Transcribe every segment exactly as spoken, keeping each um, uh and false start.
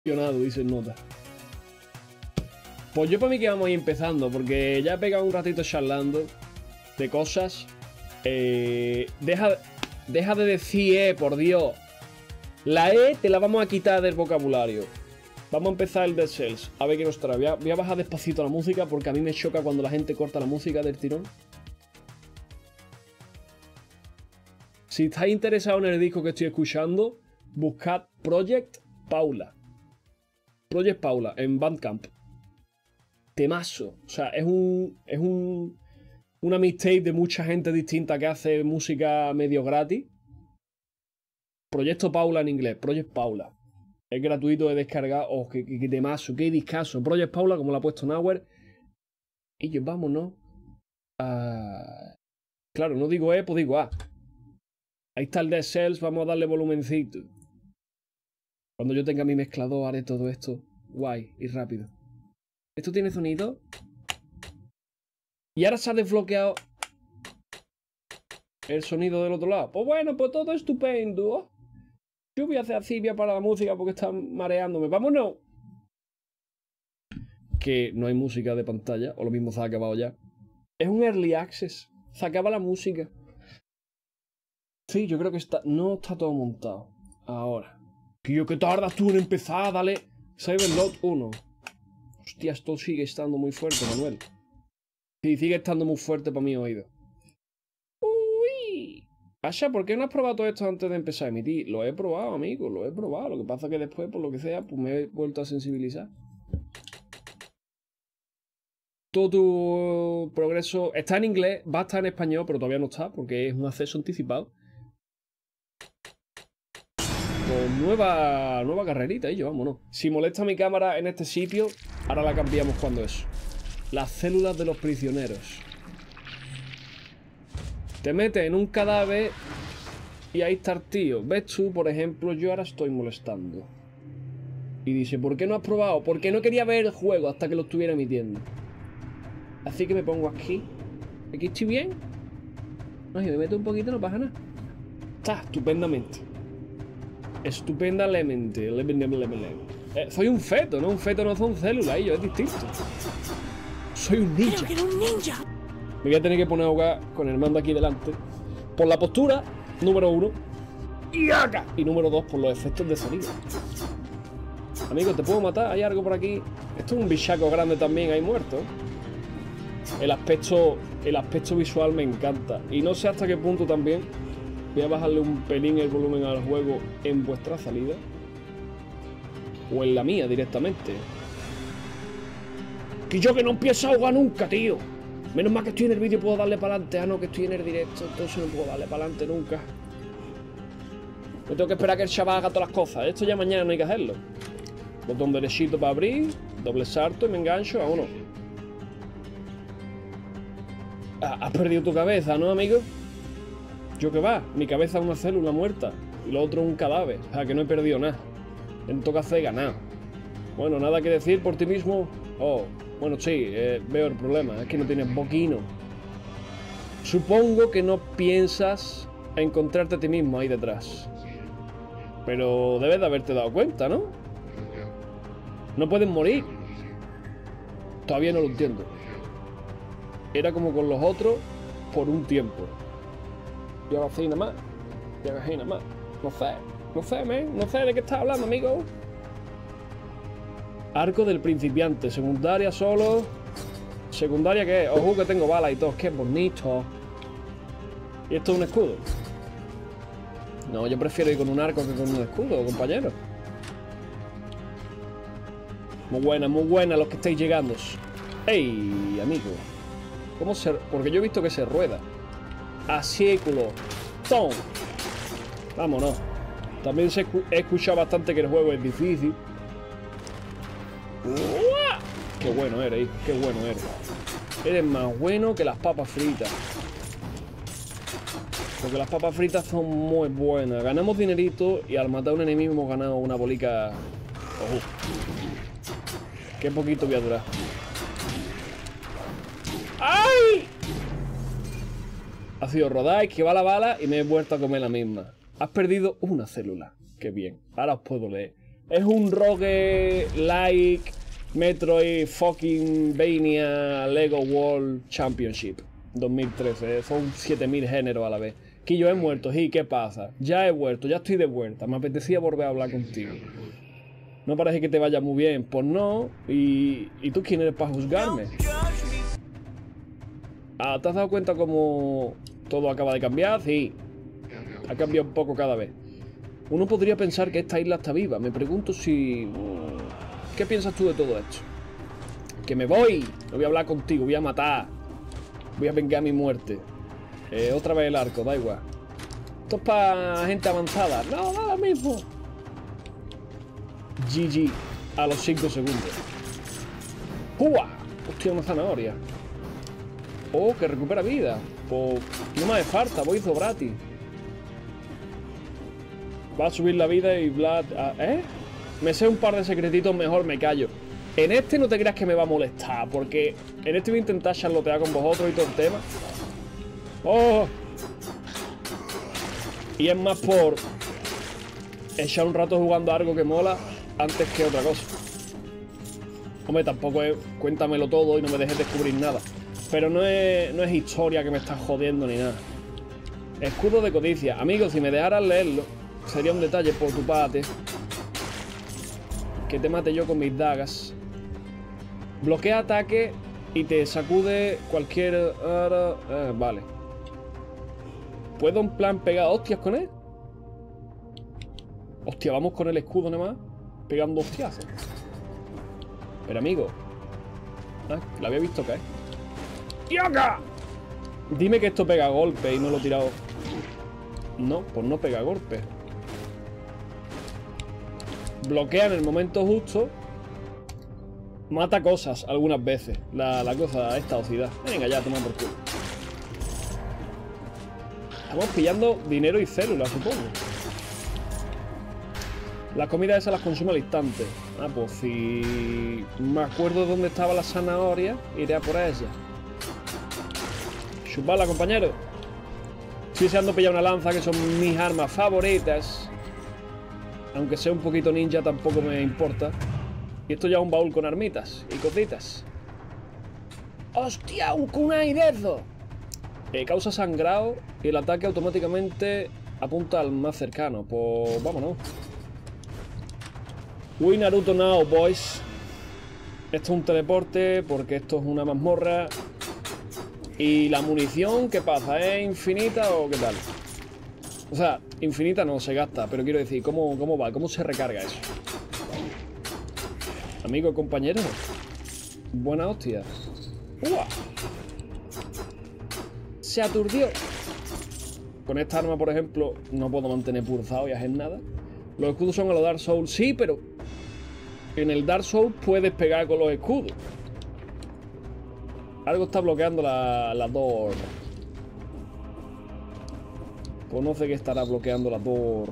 Dice nota. Pues yo para mí que vamos a ir empezando, porque ya he pegado un ratito charlando de cosas. Eh, deja, deja de decir E, por Dios. La E te la vamos a quitar del vocabulario. Vamos a empezar el Dead Cells. A ver qué nos trae. Voy a, voy a bajar despacito la música porque a mí me choca cuando la gente corta la música del tirón. Si estáis interesado en el disco que estoy escuchando, buscad Project Paula. Project Paula en Bandcamp. Temazo. O sea, es un. Es un. Una mixtape de mucha gente distinta que hace música medio gratis. Proyecto Paula en inglés. Project Paula. Es gratuito de descargar. Oh, qué, qué, qué temazo, qué discazo. Project Paula, como lo ha puesto Nauer. Y yo, vámonos. Uh, claro, no digo E, pues digo A. Ahí está el Dead Cells. Vamos a darle volumencito. Cuando yo tenga mi mezclador haré todo esto guay y rápido. ¿Esto tiene sonido? Y ahora se ha desbloqueado el sonido del otro lado. Pues bueno, pues todo estupendo. Yo voy a hacer así, voy a parar la música porque está mareándome. ¡Vámonos! Que no hay música de pantalla, o lo mismo se ha acabado ya. Es un early access. Se acaba la música. Sí, yo creo que está... No está todo montado. Ahora. Tío, ¿qué tardas tú en empezar? Dale. Cyberload uno. Hostia, esto sigue estando muy fuerte, Manuel. Sí, sigue estando muy fuerte para mi oído. Uy. Asha, ¿por qué no has probado todo esto antes de empezar a emitir? Lo he probado, amigo, lo he probado. Lo que pasa es que después, por lo que sea, pues me he vuelto a sensibilizar. Todo tu progreso está en inglés, va a estar en español, pero todavía no está porque es un acceso anticipado. Con nueva, nueva carrerita, y yo, vámonos. Si molesta mi cámara en este sitio, ahora la cambiamos cuando eso. Las células de los prisioneros. Te metes en un cadáver y ahí está el tío. ¿Ves tú, por ejemplo, yo ahora estoy molestando? Y dice, ¿por qué no has probado? Porque no quería ver el juego hasta que lo estuviera emitiendo. Así que me pongo aquí. ¿Aquí estoy bien? No, si me meto un poquito no pasa nada. Está estupendamente. Estupendamente. Eh, soy un feto, ¿no? Un feto no son células, yo es distinto. Soy un ninja. Creo que era un ninja. Me voy a tener que poner a jugar con el mando aquí delante. Por la postura, número uno. Y acá. Y número dos, por los efectos de sonido. Amigo, ¿te puedo matar? ¿Hay algo por aquí? Esto es un bichaco grande también, hay muerto. El aspecto, el aspecto visual me encanta. Y no sé hasta qué punto también. Voy a bajarle un pelín el volumen al juego en vuestra salida. O en la mía directamente. Que yo que no empiezo a jugar nunca, tío. Menos mal que estoy en el vídeo y puedo darle para adelante. Ah, no, que estoy en el directo, entonces no puedo darle para adelante nunca. Me tengo que esperar a que el chaval haga todas las cosas. Esto ya mañana no hay que hacerlo. Botón derechito para abrir. Doble salto y me engancho. Vámonos. Ah, has perdido tu cabeza, ¿no, amigo? ¿Yo qué va? Mi cabeza es una célula muerta. Y lo otro es un cadáver. O sea, que no he perdido nada. En todo caso he ganado. Bueno, nada que decir por ti mismo. Oh, bueno, sí, eh, veo el problema. Es que no tienes boquino. Supongo que no piensas encontrarte a ti mismo ahí detrás. Pero debes de haberte dado cuenta, ¿no? No puedes morir. Todavía no lo entiendo. Era como con los otros por un tiempo. Y ahora sí nada más. Y ahora sí nada más. No sé. No sé, man. No sé de qué estás hablando, amigo. Arco del principiante. Secundaria solo. ¿Secundaria qué? Ojo que tengo balas y todo. Qué bonito. ¿Y esto es un escudo? No, yo prefiero ir con un arco que con un escudo, compañero. Muy buena, muy buena los que estáis llegando. ¡Ey, amigo! ¿Cómo se...? Porque yo he visto que se rueda. Asículo. ¡Tom! Vámonos. También se he escuchado bastante que el juego es difícil. ¡Uah! ¡Qué bueno eres, hijo! ¡Qué bueno eres! Eres más bueno que las papas fritas. Porque las papas fritas son muy buenas. Ganamos dinerito y al matar a un enemigo hemos ganado una bolica. Ojo. Qué poquito voy a durar. ¡Ay! Ha sido rodar, esquivar la bala y me he vuelto a comer la misma. Has perdido una célula. Qué bien. Ahora os puedo leer. Es un rogue like Metroid fucking Vania Lego World Championship dos mil trece. Son siete mil géneros a la vez. Que yo he muerto, ¿y qué pasa? Ya he vuelto, ya estoy de vuelta. Me apetecía volver a hablar contigo. No parece que te vaya muy bien. Pues no. ¿Y, ¿y tú quién eres para juzgarme? Ah, ¿te has dado cuenta cómo todo acaba de cambiar? Sí. Ha cambiado un poco cada vez. Uno podría pensar que esta isla está viva. Me pregunto si... ¿Qué piensas tú de todo esto? Que me voy. No voy a hablar contigo, voy a matar. Voy a vengar mi muerte. Eh, otra vez el arco, da igual. Esto es para gente avanzada. No, da lo mismo. G G. A los cinco segundos. ¡Pua! Hostia, una zanahoria. Oh, que recupera vida. Pues no me hace falta, voy gratis. Va a subir la vida y Vlad... ¿Eh? Me sé un par de secretitos, mejor me callo. En este no te creas que me va a molestar, porque en este voy a intentar charlotear con vosotros y todo el tema. ¡Oh! Y es más por echar un rato jugando a algo que mola antes que otra cosa. Hombre, tampoco es cuéntamelo todo y no me dejes descubrir nada. Pero no es, no es historia que me está jodiendo ni nada. Escudo de codicia. Amigo, si me dejaras leerlo, sería un detalle por tu parte. Que te mate yo con mis dagas. Bloquea ataque y te sacude cualquier... Uh, uh, vale. ¿Puedo en plan pegar hostias con él? Hostia, vamos con el escudo nada más. Pegando hostiazos. Pero amigo. Ah, la había visto caer. ¡Yoka! Dime que esto pega golpe y no lo he tirado. No, pues no pega golpe. Bloquea en el momento justo. Mata cosas algunas veces. La, la cosa esta ocidad. Venga ya, toma por culo. Estamos pillando dinero y células, supongo. Las comidas esas las consume al instante. Ah, pues si me acuerdo dónde estaba la zanahoria, iré a por ella. Chupala, compañero. Estoy deseando pillar una lanza, que son mis armas favoritas. Aunque sea un poquito ninja, tampoco me importa. Y esto ya es un baúl con armitas y cositas. ¡Hostia! ¡Un kunai de eso! Eh, causa sangrado y el ataque automáticamente apunta al más cercano. Pues vámonos. We Naruto now, boys. Esto es un teleporte porque esto es una mazmorra. ¿Y la munición qué pasa? ¿Es infinita o qué tal? O sea, infinita no se gasta, pero quiero decir, ¿cómo, cómo va? ¿Cómo se recarga eso? Amigo, compañero. Buena hostia. ¡Uah! Se aturdió. Con esta arma, por ejemplo, no puedo mantener pulsado y hacer nada. Los escudos son a los Dark Souls, sí, pero en el Dark Souls puedes pegar con los escudos. Algo está bloqueando la, la door. Pues no sé qué estará bloqueando la door.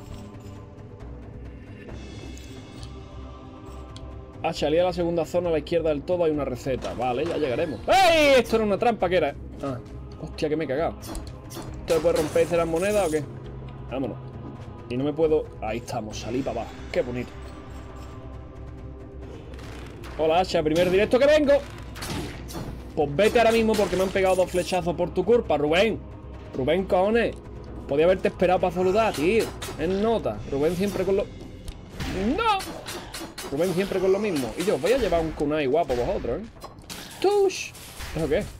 Ah, salía a la segunda zona a la izquierda del todo, hay una receta. Vale, ya llegaremos. ¡Ey! Esto era una trampa, que era. Ah, hostia, que me he cagado. ¿Esto me puede romper y cerrar moneda o qué? Vámonos. Y no me puedo... Ahí estamos, salí para abajo. Qué bonito. Hola, Asha, primer directo que vengo. Pues vete ahora mismo porque me han pegado dos flechazos por tu culpa, Rubén. Rubén, cojones. Podía haberte esperado para saludar, tío. En nota. Rubén siempre con lo... ¡No! Rubén siempre con lo mismo. Y yo os voy a llevar un kunai guapo vosotros, ¿eh? ¡Tush! ¿Eso qué?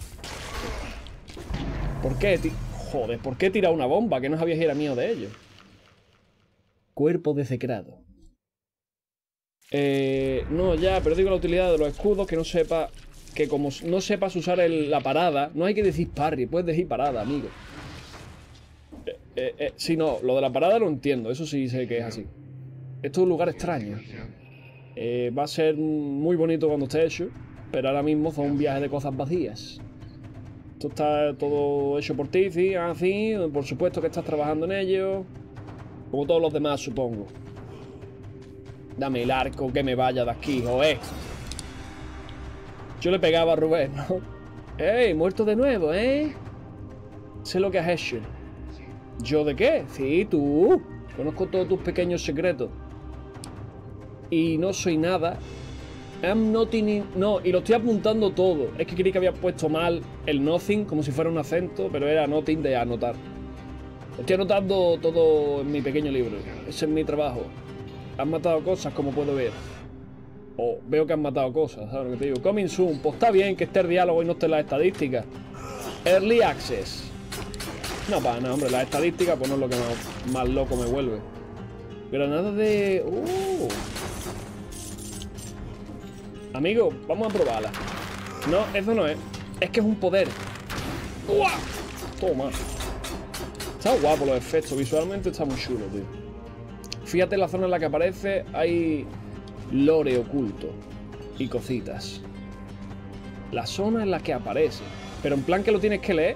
¿Por qué, tío? Joder, ¿por qué he tirado una bomba? Que no sabía si era mío de ellos. Cuerpo desecrado. Eh... No, ya, pero digo la utilidad de los escudos, que no sepa... Que como no sepas usar el, la parada, no hay que decir parry, puedes decir parada, amigo. Eh, eh, eh, sí, no, lo de la parada lo entiendo, eso sí sé que es así. Esto es un lugar extraño. Eh, va a ser muy bonito cuando esté hecho, pero ahora mismo fue un viaje de cosas vacías. Esto está todo hecho por ti, sí, así, por supuesto que estás trabajando en ello. Como todos los demás, supongo. Dame el arco, que me vaya de aquí, joder. Yo le pegaba a Rubén, ¿no? ¡Ey! Muerto de nuevo, ¿eh? Sé lo que has hecho. ¿Yo de qué? Sí, tú. Conozco todos tus pequeños secretos. y no soy nada. I'm nothing. No, y lo estoy apuntando todo. Es que creí que había puesto mal el nothing, como si fuera un acento, pero era nothing de anotar. Estoy anotando todo en mi pequeño libro. Ese es mi trabajo. Han matado cosas, como puedo ver. O veo que han matado cosas, ¿sabes lo que te digo? Coming soon. Pues está bien que esté el diálogo y no esté las estadísticas. Early access. No, para nada, hombre. Las estadísticas, pues no es lo que más, más loco me vuelve. Granada de... Uh. Amigo, vamos a probarla. No, eso no es. Es que es un poder. ¡Uah! Toma. Está guapo los efectos. Visualmente está muy chulo, tío. Fíjate la zona en la que aparece. Hay lore oculto. Y cositas. La zona en la que aparece. Pero en plan que lo tienes que leer.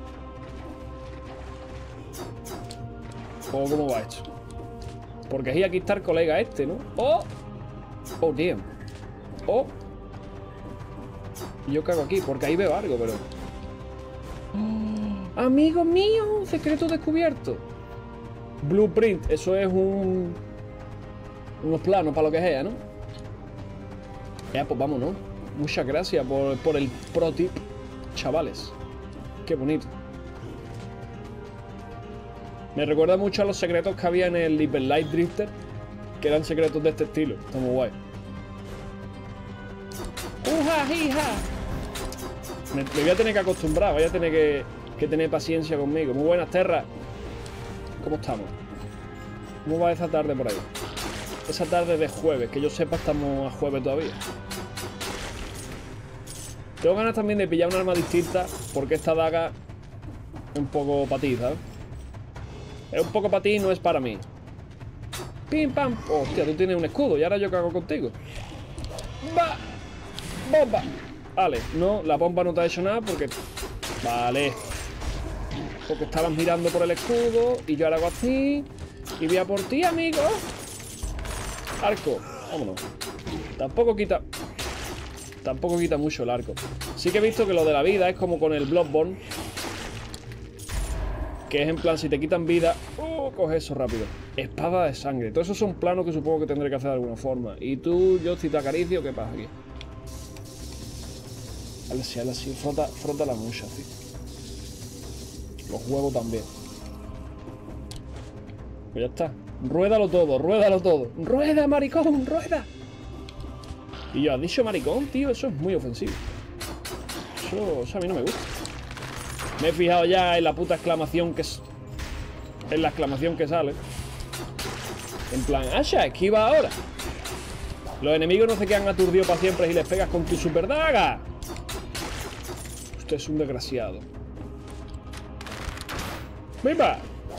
¿O cómo va esto? Porque ahí aquí está el colega este, ¿no? ¡Oh! ¡Oh, damn! ¡Oh! Yo cago aquí, porque ahí veo algo, pero... ¡Oh! ¡Amigo mío! ¡Secreto descubierto! Blueprint. Eso es un... unos planos para lo que sea, ¿no? Ya, pues vámonos. Muchas gracias por, por el pro tip, chavales. Qué bonito. Me recuerda mucho a los secretos que había en el Hyper Light Drifter, que eran secretos de este estilo. Está muy guay. ¡Uja, hija! Me, me voy a tener que acostumbrar, voy a tener que, que tener paciencia conmigo. Muy buenas, Terra. ¿Cómo estamos? ¿Cómo va esa tarde por ahí? Esa tarde de jueves, que yo sepa estamos a jueves todavía. Tengo ganas también de pillar un arma distinta, porque esta daga es un poco para ti, ¿sabes? Es un poco para ti y no es para mí. Pim, pam. Hostia, tú tienes un escudo y ahora yo cago contigo. ¡Va! ¡Bomba! Vale, no, la bomba no te ha hecho nada porque... Vale. Porque estabas mirando por el escudo y yo ahora hago así. Y voy a por ti, amigo. Arco. Vámonos. Tampoco quita... Tampoco quita mucho el arco. Sí que he visto que lo de la vida es como con el Bloodborne. Que es en plan, si te quitan vida, oh, coge eso rápido. Espada de sangre. Todos esos son planos que supongo que tendré que hacer de alguna forma. Y tú, yo, si te acaricio, ¿qué pasa aquí? Dale así, dale así. Frota, frota la mucha, tío. Los huevos también. Pues ya está. Ruédalo todo, ruédalo todo. ¡Rueda, maricón, rueda! Y yo, ¿has dicho maricón, tío? Eso es muy ofensivo. Eso, eso a mí no me gusta. Me he fijado ya en la puta exclamación que es... En la exclamación que sale. En plan, ¡Asha, esquiva ahora! Los enemigos no se quedan aturdidos para siempre si les pegas con tu super daga. Usted es un desgraciado. ¡Viva!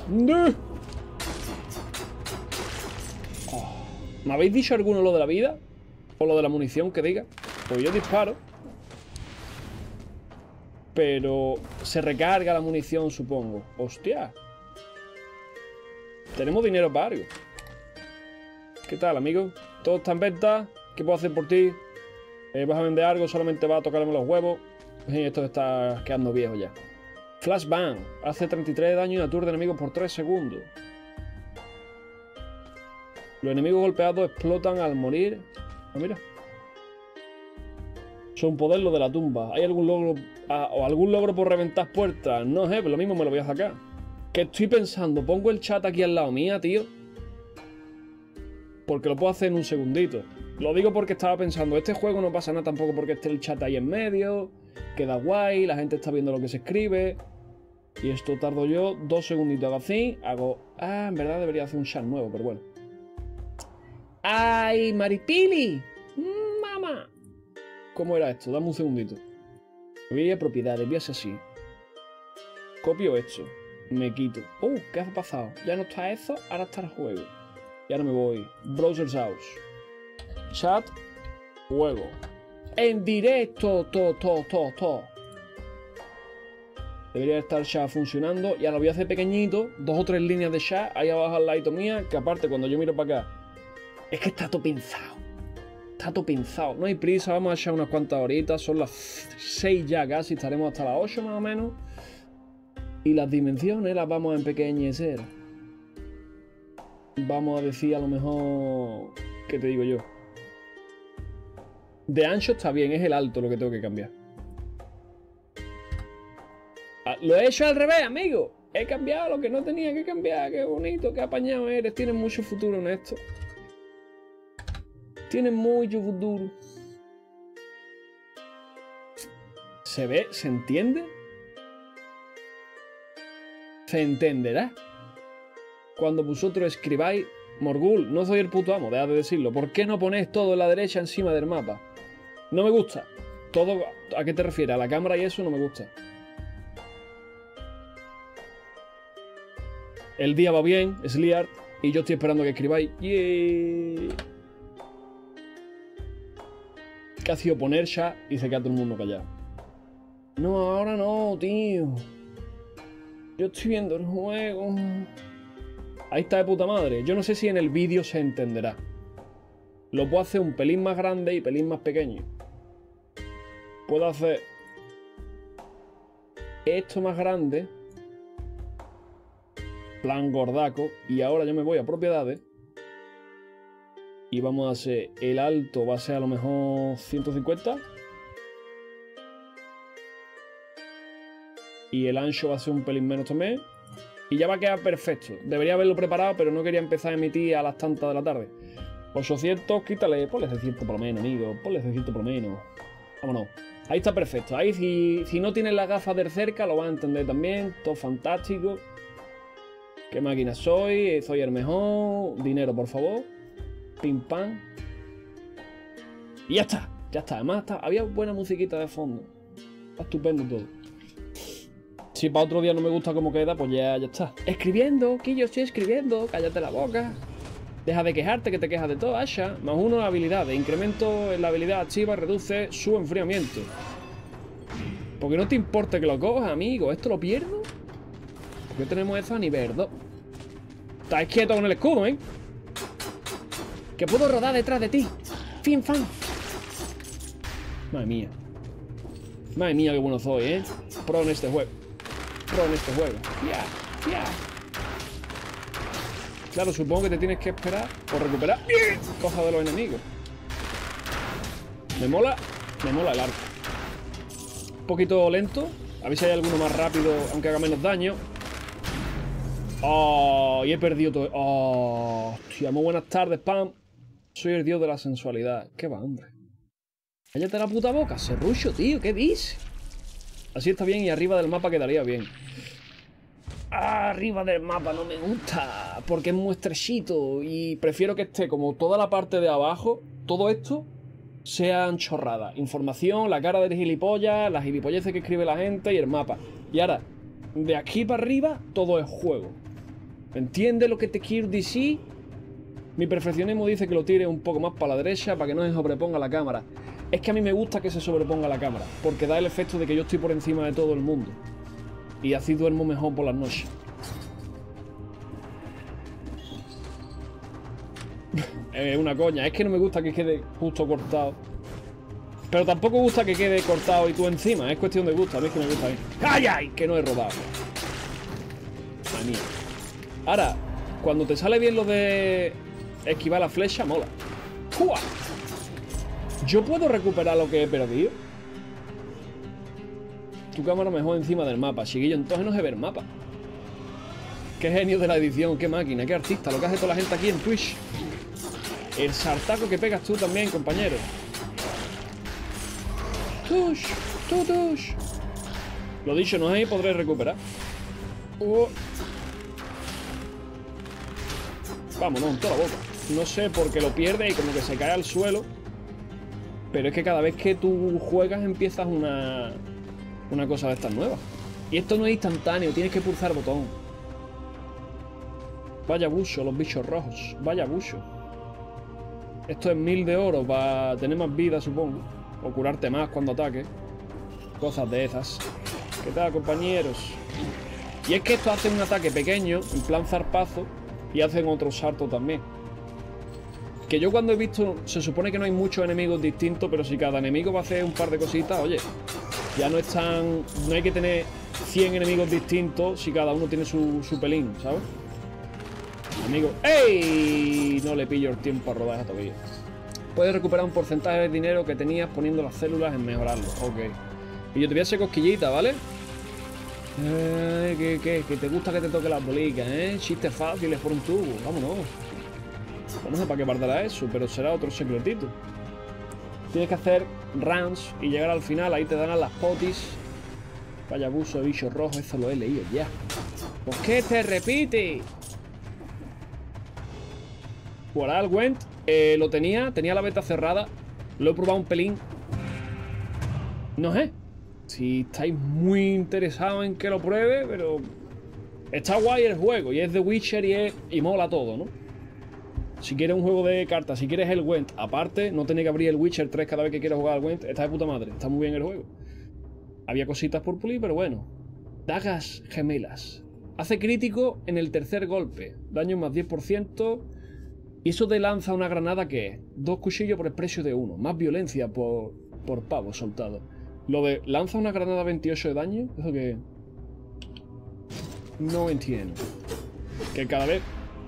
Oh. ¿Me habéis dicho alguno lo de la vida? ¿O lo de la munición que diga? Pues yo disparo. Pero se recarga la munición, supongo. ¡Hostia! Tenemos dinero para algo. ¿Qué tal, amigo? ¿Todo está en venta? ¿Qué puedo hacer por ti? Eh, ¿Vas a vender algo? ¿Solamente vas a tocarme los huevos? Eh, esto está quedando viejo ya. Flashbang. Hace treinta y tres de daño y aturde enemigos por tres segundos. Los enemigos golpeados explotan al morir. Ah, mira. Son poder lo de la tumba. ¿Hay algún logro ah, o algún logro por reventar puertas? No sé, pero lo mismo me lo voy a sacar. Que estoy pensando, pongo el chat aquí al lado mía, tío. Porque lo puedo hacer en un segundito. Lo digo porque estaba pensando, este juego no pasa nada tampoco porque esté el chat ahí en medio. Queda guay, la gente está viendo lo que se escribe. Y esto tardo yo dos segunditos. Hago así, hago... Ah, en verdad debería hacer un chat nuevo, pero bueno. ¡Ay, Maripili! ¡Mamá! ¿Cómo era esto? Dame un segundito. Voy a propiedades, voy a hacer así. Copio esto. Me quito. ¡Oh! ¿Qué ha pasado? Ya no está eso, ahora está el juego. Y ahora me voy. Browser's House. Chat. Juego. En directo. To, to, to, to. Debería estar chat funcionando. Y ahora lo voy a hacer pequeñito. Dos o tres líneas de chat. Ahí abajo al ladito mía. Que aparte, cuando yo miro para acá. Es que está todo pensado. Está todo pensado. No hay prisa. Vamos a echar unas cuantas horitas. Son las seis ya casi. Estaremos hasta las ocho más o menos. Y las dimensiones las vamos a empequeñecer. Vamos a decir a lo mejor ¿Qué te digo yo? De ancho está bien, es el alto lo que tengo que cambiar. Ah, lo he hecho al revés, amigo. He cambiado lo que no tenía que cambiar. Qué bonito, qué apañado eres. Tienes mucho futuro en esto. Tienes mucho futuro. ¿Se ve? ¿Se entiende? Se entenderá. Cuando vosotros escribáis, Morgul, no soy el puto amo, dejad de decirlo. ¿Por qué no ponéis todo en la derecha encima del mapa? No me gusta. Todo, ¿a qué te refieres? A la cámara y eso no me gusta. El día va bien, Sliart, y yo estoy esperando que escribáis. Yeah. Que ha sido poner ya y se queda todo el mundo callado. No, ahora no, tío. Yo estoy viendo el juego. Ahí está de puta madre. Yo no sé si en el vídeo se entenderá. Lo puedo hacer un pelín más grande y pelín más pequeño. Puedo hacer esto más grande. Plan gordaco. Y ahora yo me voy a propiedades. Y vamos a hacer el alto. Va a ser a lo mejor ciento cincuenta. Y el ancho va a ser un pelín menos también. Y ya va a quedar perfecto. Debería haberlo preparado, pero no quería empezar a emitir a las tantas de la tarde. ochocientos, quítale. Ponle seiscientos por lo menos, amigo. Ponle seiscientos por lo menos. Vámonos. Ahí está perfecto. Ahí si, si no tienes las gafas de cerca, lo vas a entender también. Todo fantástico. ¿Qué máquina soy? Soy el mejor. Dinero, por favor. Pim, pam. Y ya está. Ya está. Además, está, había buena musiquita de fondo. Está estupendo todo. Si para otro día no me gusta cómo queda, pues ya, ya está. Escribiendo, que yo estoy escribiendo. Cállate la boca. Deja de quejarte, que te quejas de todo, Asha. Más uno de habilidades. Incremento en la habilidad activa reduce su enfriamiento. Porque no te importa que lo cojas, amigo. ¿Esto lo pierdo? Porque tenemos eso a nivel dos. Estás quieto con el escudo, ¿eh? Que puedo rodar detrás de ti. Fin, fan. Madre mía. Madre mía, qué bueno soy, ¿eh? Pro en este juego. Pro en este juego. Ya, ya. Claro, supongo que te tienes que esperar o recuperar cosas de los enemigos. Me mola, me mola el arco. Un poquito lento. A ver si hay alguno más rápido, aunque haga menos daño. Oh, y he perdido todo. Oh, hostia, muy buenas tardes, Pam. Soy el dios de la sensualidad. ¿Qué va, hombre? Cállate la puta boca, serrucho, tío. ¿Qué dices? Así está bien y arriba del mapa quedaría bien. Ah, arriba del mapa no me gusta, porque es muy estrechito y prefiero que esté como toda la parte de abajo, todo esto, sean chorradas. Información, la cara del gilipollas, las gilipolleces que escribe la gente y el mapa. Y ahora, de aquí para arriba, todo es juego. ¿Entiendes lo que te quiero decir? Mi perfeccionismo dice que lo tire un poco más para la derecha para que no se sobreponga la cámara. Es que a mí me gusta que se sobreponga la cámara, porque da el efecto de que yo estoy por encima de todo el mundo. Y así duermo mejor por las noches. Es una coña. Es que no me gusta que quede justo cortado. Pero tampoco gusta que quede cortado y tú encima. Es cuestión de gusto. A mí es que me gusta bien. ¡Ay, ay! Que no he robado. Madre mía. Ahora, cuando te sale bien lo de esquivar la flecha, mola. ¡Fua! ¿Yo puedo recuperar lo que he perdido? Tu cámara mejor encima del mapa, chiquillo. Entonces no se ve el mapa. Qué genio de la edición, qué máquina, qué artista. Lo que hace toda la gente aquí en Twitch. El sartaco que pegas tú también, compañero. Tush, tu, tush. Lo dicho, no sé, podré recuperar. Oh. Vámonos, en toda la boca. No sé por qué lo pierde y como que se cae al suelo. Pero es que cada vez que tú juegas empiezas una... una cosa de estas nuevas. Y esto no es instantáneo, tienes que pulsar botón. Vaya bucho, los bichos rojos. Vaya bucho. Esto es mil de oro para tener más vida, supongo. O curarte más cuando ataques. Cosas de esas. ¿Qué tal, compañeros? Y es que esto hace un ataque pequeño, en plan zarpazo, y hacen otro salto también. Que yo cuando he visto, se supone que no hay muchos enemigos distintos, pero si cada enemigo va a hacer un par de cositas, oye, ya no es tan... no hay que tener cien enemigos distintos si cada uno tiene su, su pelín, ¿sabes? Amigo, ¡ey! No le pillo el tiempo a rodar esa toquilla. Puedes recuperar un porcentaje de dinero que tenías poniendo las células en mejorarlo. Ok. Y yo te voy a hacer cosquillita, ¿vale? Eh, que, que, que te gusta que te toque las bolicas, ¿eh? Chistes fáciles por un tubo. Vámonos. No sé para qué guardará eso, pero será otro secretito. Tienes que hacer runs y llegar al final. Ahí te dan las potis. Vaya abuso de bichos rojos. Eso lo he leído ya. ¿Por qué te repite? Voilà, el Gwent. Eh, lo tenía. Tenía la beta cerrada. Lo he probado un pelín. No sé. Si estáis muy interesados en que lo pruebe, pero... Está guay el juego. Y es The Witcher y, es... y mola todo, ¿no? Si quieres un juego de cartas, si quieres el Gwent, aparte, no tenéis que abrir el Witcher tres cada vez que quieras jugar al Gwent. Está de puta madre, está muy bien el juego. Había cositas por pulir, pero bueno. Dagas gemelas. Hace crítico en el tercer golpe. Daño más diez por ciento. Y eso te lanza una granada que es dos cuchillos por el precio de uno. Más violencia por, por pavo soltado. Lo de lanza una granada veintiocho de daño, eso que... No entiendo. Que cada vez...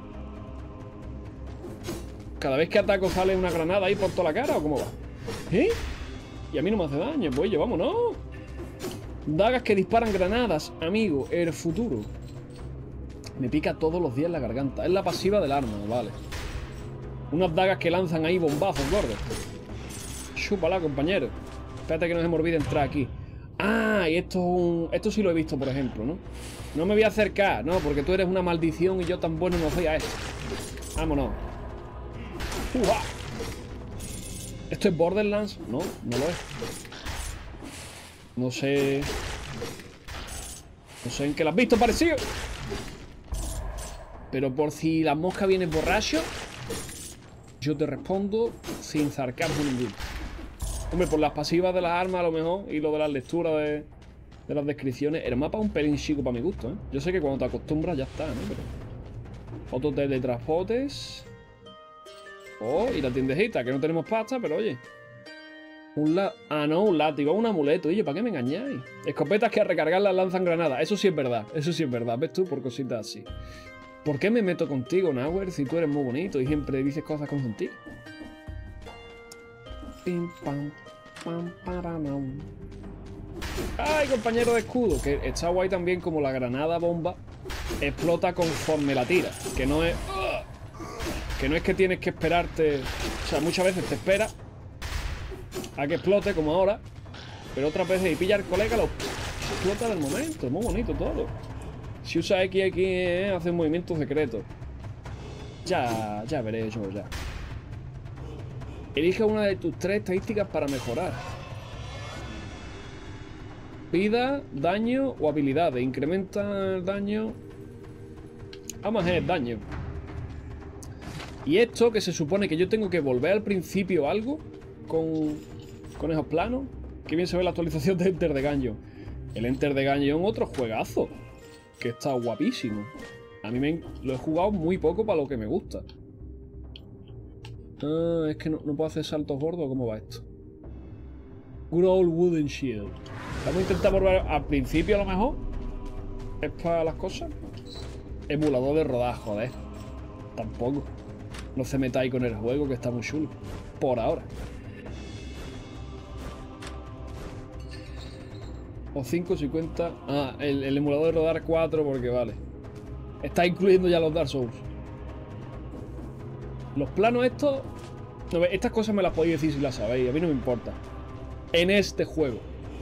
Cada vez que ataco sale una granada ahí por toda la cara, ¿o cómo va? ¿Eh? Y a mí no me hace daño, pues oye, vámonos. Dagas que disparan granadas, amigo, el futuro. Me pica todos los días la garganta. Es la pasiva del arma, vale. Unas dagas que lanzan ahí bombazos, gordos. Chúpala, compañero. Espérate que no se me olvide entrar aquí. Ah, y esto es un... Esto sí lo he visto, por ejemplo, ¿no? No me voy a acercar, ¿no? Porque tú eres una maldición y yo tan bueno no soy a esto. Vámonos. ¡Uah! ¿Esto es Borderlands? No, no lo es. No sé... No sé en qué lo has visto parecido. Pero por si la mosca viene borracho, yo te respondo sin sarcasmo ninguno. Hombre, por las pasivas de las armas a lo mejor y lo de las lecturas de, de las descripciones. El mapa es un pelín chico para mi gusto, ¿eh? Yo sé que cuando te acostumbras ya está, ¿no? Pero... Fotos de teletransportes. Oh, y la tiendejita, que no tenemos pasta, pero oye. Un la... Ah, no, un látigo, un amuleto. Oye, ¿para qué me engañáis? Escopetas que a recargarlas lanzan granadas. Eso sí es verdad, eso sí es verdad. ¿Ves tú? Por cositas así. ¿Por qué me meto contigo, Nauer, si tú eres muy bonito y siempre dices cosas con sentido? Pim, pam, pam, paranam. ¡Ay, compañero de escudo! Que está guay también como la granada bomba explota conforme la tira. Que no es... Que no es que tienes que esperarte... O sea, muchas veces te esperas a que explote, como ahora. Pero otras veces, y pilla al colega, lo explota del momento. Es muy bonito todo. Si usa X X, eh, hace un movimiento secreto. Ya, ya veré yo, ya. Elige una de tus tres estadísticas para mejorar. Vida, daño o habilidades. Incrementa el daño. Vamos a hacer daño. Y esto, que se supone que yo tengo que volver al principio algo con, con esos planos. Qué bien se ve la actualización de Enter the Gungeon. El Enter the Gungeon, otro juegazo. Que está guapísimo. A mí me, lo he jugado muy poco para lo que me gusta. Ah, es que no, no puedo hacer saltos gordos. ¿Cómo va esto? Good old wooden shield. Vamos a intentar volver al principio a lo mejor. ¿Es para las cosas? Emulador de rodaje, joder. Tampoco. No se metáis con el juego, que está muy chulo. Por ahora. O cinco cincuenta. Ah, el, el emulador de rodar cuatro, porque vale. Está incluyendo ya los Dark Souls. Los planos estos... No, estas cosas me las podéis decir si las sabéis. A mí no me importa. En este juego.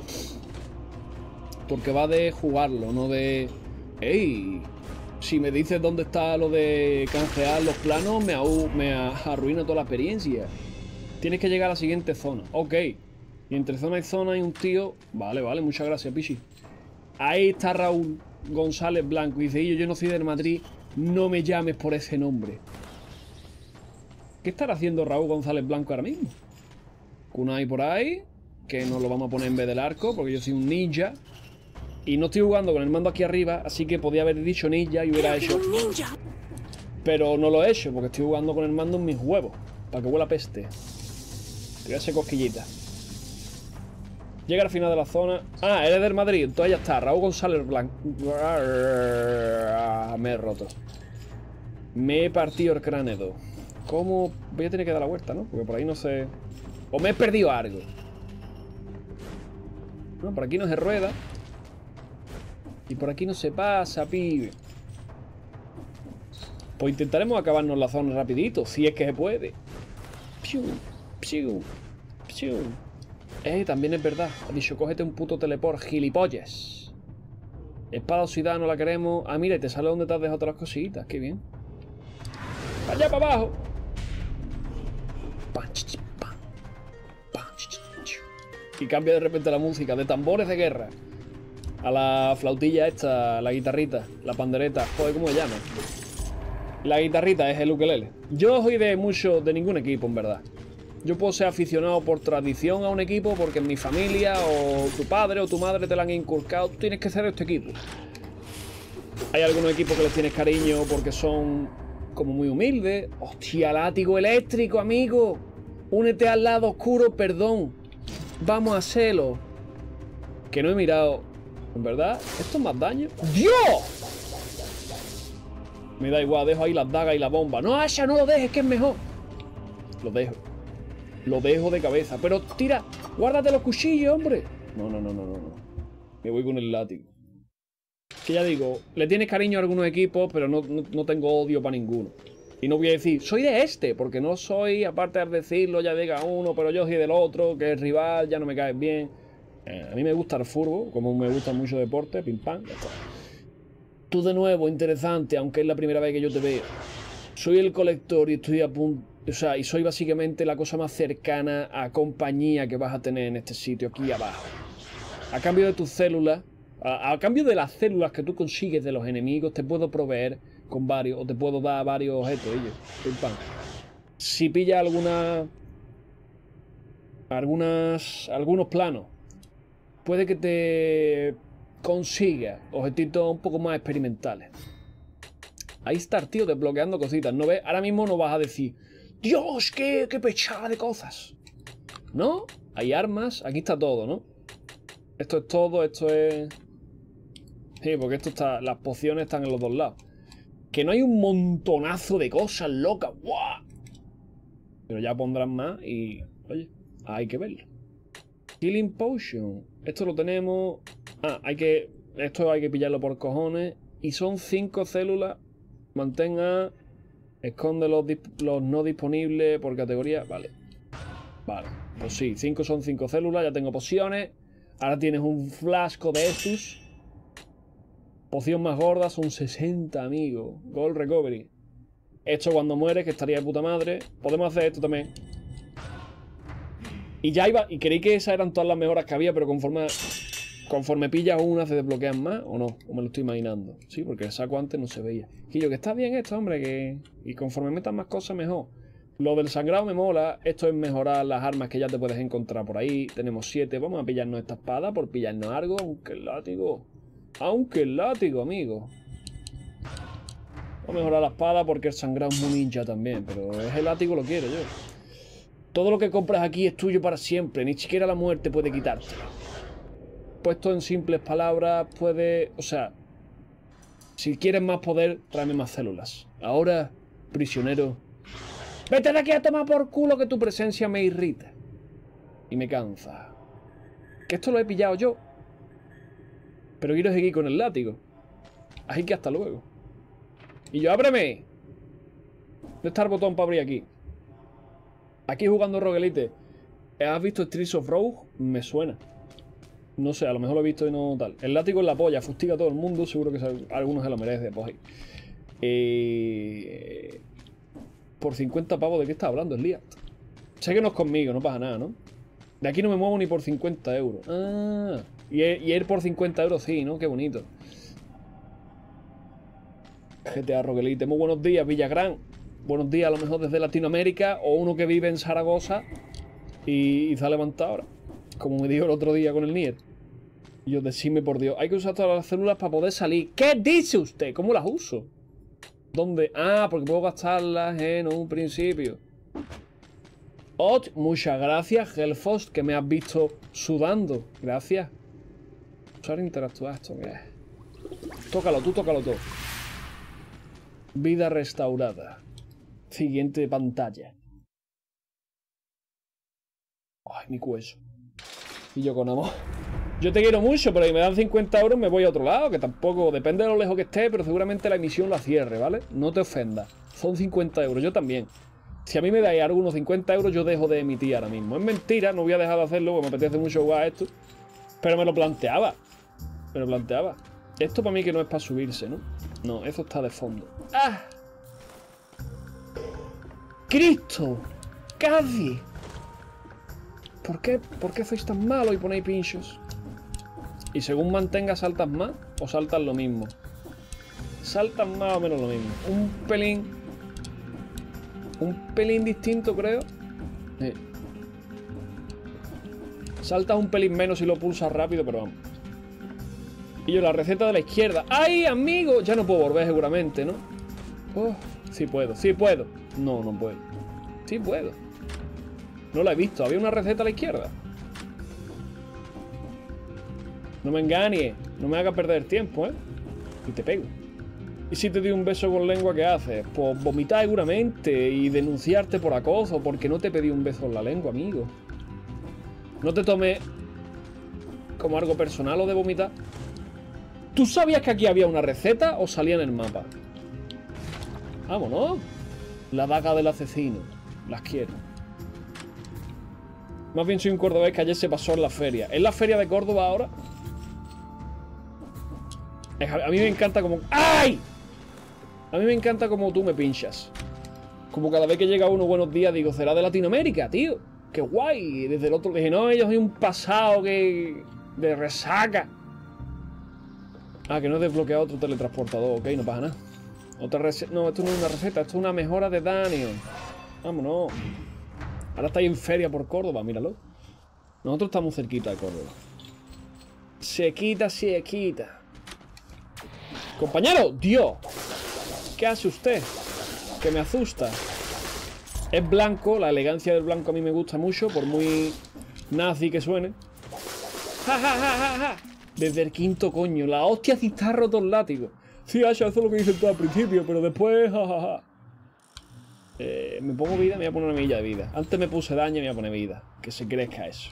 Porque va de jugarlo, no de... ¡Ey! Si me dices dónde está lo de canjear los planos, me, me arruina toda la experiencia. Tienes que llegar a la siguiente zona. Ok. Y entre zona y zona hay un tío... Vale, vale, muchas gracias, Pichi. Ahí está Raúl González Blanco. Dice, yo, yo no soy del Madrid, no me llames por ese nombre. ¿Qué estará haciendo Raúl González Blanco ahora mismo? Kunai por ahí, que nos lo vamos a poner en vez del arco, porque yo soy un ninja. Y no estoy jugando con el mando aquí arriba, así que podía haber dicho ninja y hubiera hecho... Pero no lo he hecho, porque estoy jugando con el mando en mis huevos, para que huela peste. Te voy a hacer cosquillitas. Llega al final de la zona. Ah, eres del Madrid, entonces ya está. Raúl González Blanco. Me he roto. Me he partido el cráneo. ¿Cómo? Voy a tener que dar la vuelta, ¿no? Porque por ahí no sé... O me he perdido algo. No, por aquí no se rueda. Y por aquí no se pasa, pibe. Pues intentaremos acabarnos la zona rapidito, si es que se puede. Piu, piu, piu. Eh, también es verdad. Ha dicho, cógete un puto teleport, gilipollas. Espada oxidada no la queremos. Ah, mira, y te sale donde te has dejado otras cositas. Qué bien. ¡Para allá, para abajo! Y cambia de repente la música de tambores de guerra a la flautilla esta, la guitarrita, la pandereta. Joder, ¿cómo se llama? La guitarrita es el ukelele. Yo soy de mucho, de ningún equipo, en verdad. Yo puedo ser aficionado por tradición a un equipo porque en mi familia o tu padre o tu madre te la han inculcado. Tú tienes que ser de este equipo. Hay algunos equipos que les tienes cariño porque son como muy humildes. Hostia, látigo eléctrico, amigo. Únete al lado oscuro, perdón. Vamos a hacerlo. Que no he mirado. ¿En verdad? ¿Esto es más daño? ¡Dios! Me da igual, dejo ahí las dagas y la bomba. No, Asha, no lo dejes, que es mejor. Lo dejo. Lo dejo de cabeza. Pero tira, guárdate los cuchillos, hombre. No, no, no, no, no, no. Me voy con el látigo. Que ya digo, le tienes cariño a algunos equipos, pero no, no, no tengo odio para ninguno. Y no voy a decir, soy de este, porque no soy, aparte de decirlo, ya diga uno, pero yo soy del otro, que es rival, ya no me caes bien. Eh, a mí me gusta el fútbol, como me gusta mucho deporte, pim pam, ya está. Tú de nuevo, interesante, aunque es la primera vez que yo te veo. Soy el colector y estoy a punto... O sea, y soy básicamente la cosa más cercana a compañía que vas a tener en este sitio, aquí abajo. A cambio de tus células, a, a cambio de las células que tú consigues de los enemigos, te puedo proveer con varios, o te puedo dar varios objetos, ellos. Pim, pam. Si pillas alguna... Algunas... Algunos planos, puede que te... consiga objetivos un poco más experimentales. Ahí está, tío, desbloqueando cositas. ¿No ves? Ahora mismo no vas a decir, Dios, qué, qué pechada de cosas. ¿No? Hay armas. Aquí está todo, ¿no? Esto es todo, esto es... Sí, porque esto está... Las pociones están en los dos lados. Que no hay un montonazo de cosas locas. ¡Guau! Pero ya pondrán más y... Oye, hay que verlo. Healing Potion. Esto lo tenemos... Ah, hay que... Esto hay que pillarlo por cojones. Y son cinco células. Mantenga... Esconde los, los no disponibles por categoría. Vale. Vale. Pues sí, cinco son cinco células. Ya tengo pociones. Ahora tienes un flasco de estos. Poción más gorda son sesenta, amigos. Gold Recovery. Esto cuando mueres, que estaría de puta madre. Podemos hacer esto también. Y ya iba... Y creí que esas eran todas las mejoras que había, pero conforme... Conforme pillas una, ¿se desbloquean más o no? O me lo estoy imaginando. Sí, porque el saco antes no se veía. Y yo, que está bien esto, hombre, que... Y conforme metas más cosas, mejor. Lo del sangrado me mola. Esto es mejorar las armas que ya te puedes encontrar por ahí. Tenemos siete. Vamos a pillarnos esta espada por pillarnos algo. Aunque el látigo... Aunque el látigo, amigo. Vamos a mejorar la espada porque el sangrado es muy ninja también. Pero es el látigo lo quiero yo. Todo lo que compras aquí es tuyo para siempre. Ni siquiera la muerte puede quitártelo. Puesto en simples palabras, puede... O sea, si quieres más poder, tráeme más células. Ahora, prisionero, vete de aquí a tomar por culo, que tu presencia me irrita. Y me cansa. Que esto lo he pillado yo. Pero quiero seguir con el látigo. Así que hasta luego. Y yo, ábreme. ¿Dónde está el botón para abrir aquí? Aquí jugando Roguelite. ¿Has visto Streets of Rage? Me suena. No sé, a lo mejor lo he visto y no tal. El látigo en la polla, fustiga a todo el mundo. Seguro que algunos se lo merece. Pues, eh, por cincuenta pavos, ¿de qué está hablando el día? Sé que no es conmigo, no pasa nada, ¿no? De aquí no me muevo ni por cincuenta euros. Ah, y, y ir por cincuenta euros sí, ¿no? Qué bonito. G T A Roguelite. Muy buenos días, Villagrán. Buenos días, a lo mejor desde Latinoamérica. O uno que vive en Zaragoza y, y se ha levantado ahora. Como me dijo el otro día con el Nier. Y yo, decime por Dios, hay que usar todas las células para poder salir. ¿Qué dice usted? ¿Cómo las uso? ¿Dónde? Ah, porque puedo gastarlas en un principio. Ot, muchas gracias, Hellfost, que me has visto sudando. Gracias. Usar interactuar esto, ¿qué es? Tócalo, tú tócalo todo. Vida restaurada. Siguiente pantalla. Ay, mi cuello. Y yo con amor. Yo te quiero mucho, pero si me dan cincuenta euros me voy a otro lado, que tampoco, depende de lo lejos que esté, pero seguramente la emisión la cierre, ¿vale? No te ofendas. Son cincuenta euros, yo también. Si a mí me dais algunos cincuenta euros, yo dejo de emitir ahora mismo. Es mentira, no voy a dejar de hacerlo, porque me apetece mucho jugar a esto. Pero me lo planteaba. Me lo planteaba. Esto para mí que no es para subirse, ¿no? No, eso está de fondo. ¡Ah! ¡Cristo! ¡Casi! ¿Por qué? ¿Por qué sois tan malos y ponéis pinchos? Y según mantengas, ¿saltas más o saltas lo mismo? Saltan más o menos lo mismo. Un pelín... Un pelín distinto, creo. Sí. Saltas un pelín menos si lo pulsas rápido, pero vamos. Y yo, la receta de la izquierda. ¡Ay, amigo! Ya no puedo volver seguramente, ¿no? Oh, sí puedo, sí puedo. No, no puedo. Sí puedo. No la he visto. ¿Había una receta a la izquierda? No me engañes. No me hagas perder tiempo, ¿eh? Y te pego. ¿Y si te doy un beso con lengua, qué haces? Pues vomitar seguramente y denunciarte por acoso porque no te pedí un beso en la lengua, amigo. No te tomes como algo personal lo de vomitar. ¿Tú sabías que aquí había una receta o salía en el mapa? Vámonos. La daga del asesino. Las quiero. Más bien soy un cordobés que ayer se pasó en la feria. ¿Es la feria de Córdoba ahora? A mí me encanta como... ¡Ay! A mí me encanta como tú me pinchas. Como cada vez que llega uno buenos días digo, será de Latinoamérica, tío. ¡Qué guay! Desde el otro dije, no, ellos hay un pasado que... de resaca. Ah, que no he desbloqueado otro teletransportador. Ok, no pasa nada. Otra receta... No, esto no es una receta, esto es una mejora de daño. Vámonos. Ahora estáis en feria por Córdoba, míralo. Nosotros estamos cerquita de Córdoba. Se quita, se quita. Compañero, Dios. ¿Qué hace usted? Que me asusta. Es blanco, la elegancia del blanco a mí me gusta mucho, por muy nazi que suene. Ja, ja, ja, ja, ja. Desde el quinto coño. La hostia si está roto el látigo. Sí, Asha, eso es lo que dices tú al principio, pero después, ja, ja, ja. Eh, me pongo vida, me voy a poner una milla de vida. Antes me puse daño y me voy a poner vida. Que se crezca eso.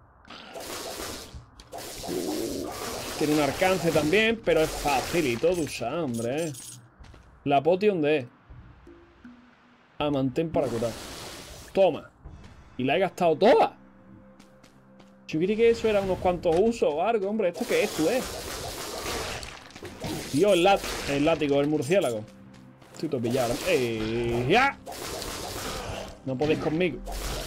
Uh, tiene un alcance también, pero es facilito de usar, hombre. La potion de... Ah, mantén para curar. Toma. Y la he gastado toda. Yo creí que eso era unos cuantos usos o algo, hombre. ¿Esto qué es, tú, eh? Dios, el, lat el látigo, el murciélago. Estoy todo pillado. ¡Eh! ¡Ya! No podéis conmigo.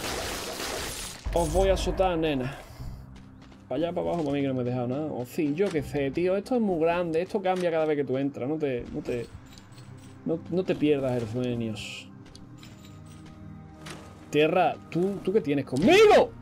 Os voy a azotar, nena. Para allá, para abajo, para mí que no me he dejado nada. O sí, yo qué sé, tío. Esto es muy grande. Esto cambia cada vez que tú entras. No te... No te, no, no te pierdas el sueño. Tierra, ¿tú, ¿tú qué tienes conmigo?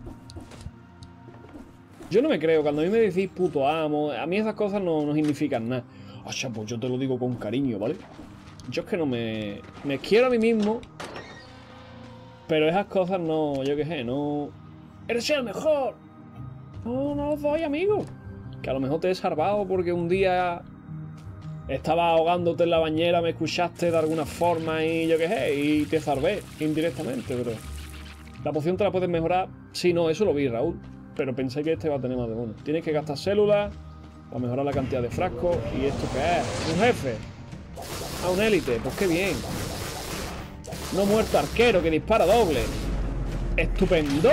Yo no me creo. Cuando a mí me decís puto amo, a mí esas cosas no, no significan nada. Oye, pues yo te lo digo con cariño, ¿vale? Yo es que no me... Me quiero a mí mismo. Pero esas cosas no... Yo qué sé, no... ¡Eres el mejor! No, no os doy, amigo. Que a lo mejor te he salvado porque un día... Estaba ahogándote en la bañera, me escuchaste de alguna forma y yo qué sé, y te salvé indirectamente, pero... La poción te la puedes mejorar. Sí, no, eso lo vi, Raúl. Pero pensé que este va a tener más de uno. Tienes que gastar células para mejorar la cantidad de frascos. ¿Y esto qué es? ¿Un jefe? Ah, un élite. Pues qué bien. No muerto arquero que dispara doble. ¡Estupendo!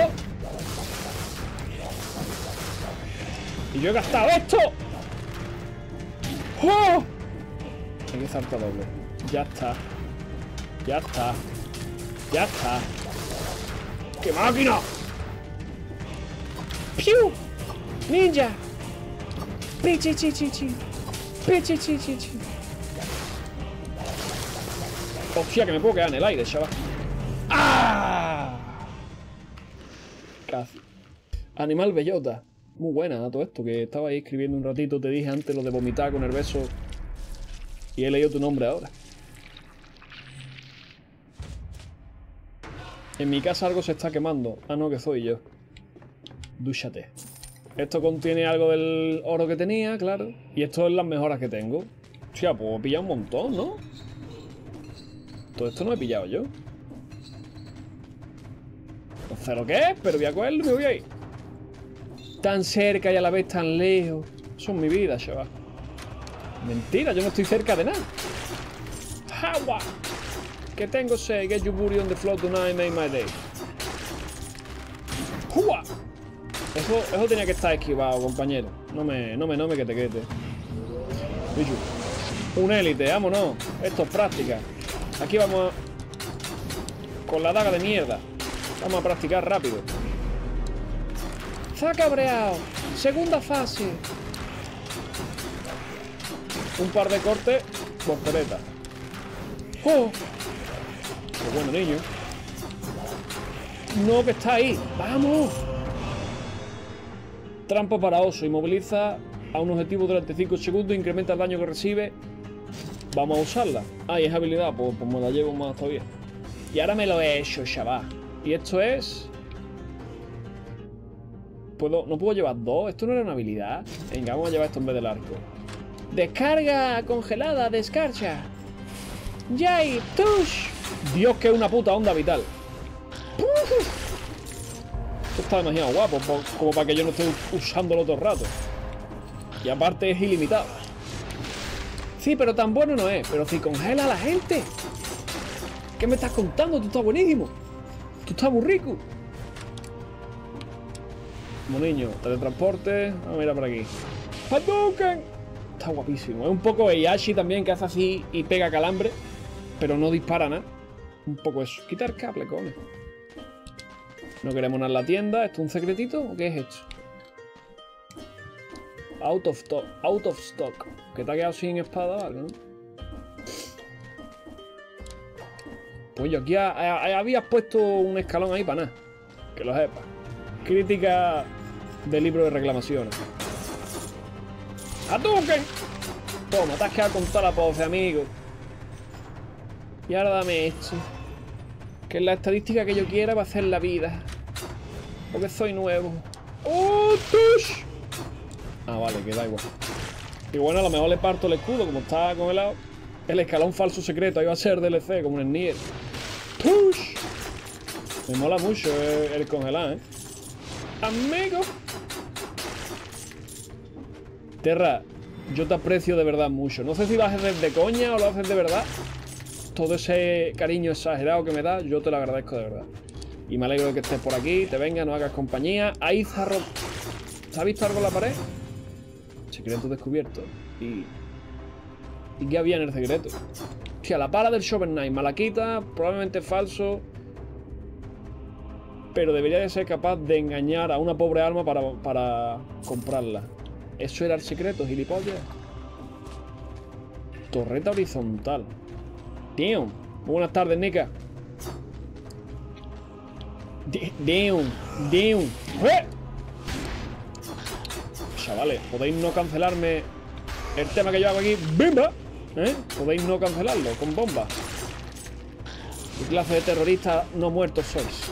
Y yo he gastado esto. ¡Oh! Hay que saltar doble. Ya está. Ya está. Ya está. ¡Qué máquina! ¡Piu! ¡Ninja! ¡Pichi, chi, chi, chi! ¡Pichi, chi, chi, chi! Hostia, que me puedo quedar en el aire, chaval. ¡Ah! Casi. Animal bellota. Muy buena a todo esto, que estaba ahí escribiendo un ratito. Te dije antes lo de vomitar con el beso. Y he leído tu nombre ahora. En mi casa algo se está quemando. Ah, no, que soy yo. Dúchate. Esto contiene algo del oro que tenía, claro. Y esto es las mejoras que tengo. O sea, puedo pillar un montón, ¿no? Todo esto no he pillado yo. No sé lo que es, pero voy a cogerlo y me voy a ir. Tan cerca y a la vez tan lejos. Eso es mi vida, chaval. Mentira, yo no estoy cerca de nada. Agua. Que tengo sed. Get your booty on the floor tonight, make my day. ¡Jua! Eso, eso tenía que estar esquivado, compañero. No me, no me, no me que te quete. Bicho. Un élite, vámonos. Esto es práctica. Aquí vamos a... con la daga de mierda. Vamos a practicar rápido. Se ha cabreado. Segunda fase. Un par de cortes. Voltereta. ¡Oh! ¡Qué bueno, niño! No, que está ahí. ¡Vamos! Trampa para oso. Inmoviliza a un objetivo durante cinco segundos. Incrementa el daño que recibe. Vamos a usarla. Ah, y es habilidad. Pues, pues me la llevo más todavía. Y ahora me lo he hecho, chaval. Y esto es... ¿Puedo... ¿No puedo llevar dos? ¿Esto no era una habilidad? Venga, vamos a llevar esto en vez del arco. Descarga congelada, descarga. Yay, tush. Dios, que es una puta onda vital. Esto está demasiado guapo como para que yo no esté usándolo todo el rato. Y aparte es ilimitado. Sí, pero tan bueno no es. Pero si congela a la gente. ¿Qué me estás contando? Tú estás buenísimo. Tú estás muy rico. Como niño, teletransporte. Vamos a mirar por aquí. ¡Hadouken! Está guapísimo. Es un poco Heihachi también, que hace así y pega calambre. Pero no dispara nada. Un poco eso. Quitar cable, coño. No queremos nada en la tienda. ¿Esto es un secretito o qué es esto? Out of stock. Out of stock. Que te ha quedado sin espada o algo, ¿no? Pues yo aquí ha, ha, habías puesto un escalón ahí para nada. Que lo sepas. Crítica del libro de reclamaciones. ¡Hadouken! Toma, te has quedado con toda la pose, amigo. Y ahora dame esto. Que es la estadística que yo quiera para hacer la vida. Porque soy nuevo. ¡Oh, tush! Ah, vale, que da igual. Y bueno, a lo mejor le parto el escudo, como está congelado. El escalón falso secreto, ahí va a ser D L C, como en el Nier. ¡Tush! Me mola mucho el, el congelar, ¿eh? Amigo. Terra, yo te aprecio de verdad mucho. No sé si lo haces de coña o lo haces de verdad. Todo ese cariño exagerado que me das, yo te lo agradezco de verdad. Y me alegro de que estés por aquí, te vengas, nos hagas compañía. Ahí zarro... ¿Se ha visto algo en la pared? Secreto descubierto. Y... ¿Y qué había en el secreto? Hostia, la pala del Shovel Knight. Malaquita, probablemente falso. Pero debería de ser capaz de engañar a una pobre alma para, para comprarla. ¿Eso era el secreto, gilipollas? Torreta horizontal. Damn. Buenas tardes, Nika. Damn. Damn. ¡Eh! Chavales, podéis no cancelarme el tema que yo hago aquí. ¡Bimba! ¿Eh? Podéis no cancelarlo con bombas. ¿Qué clase de terroristas no muertos sois?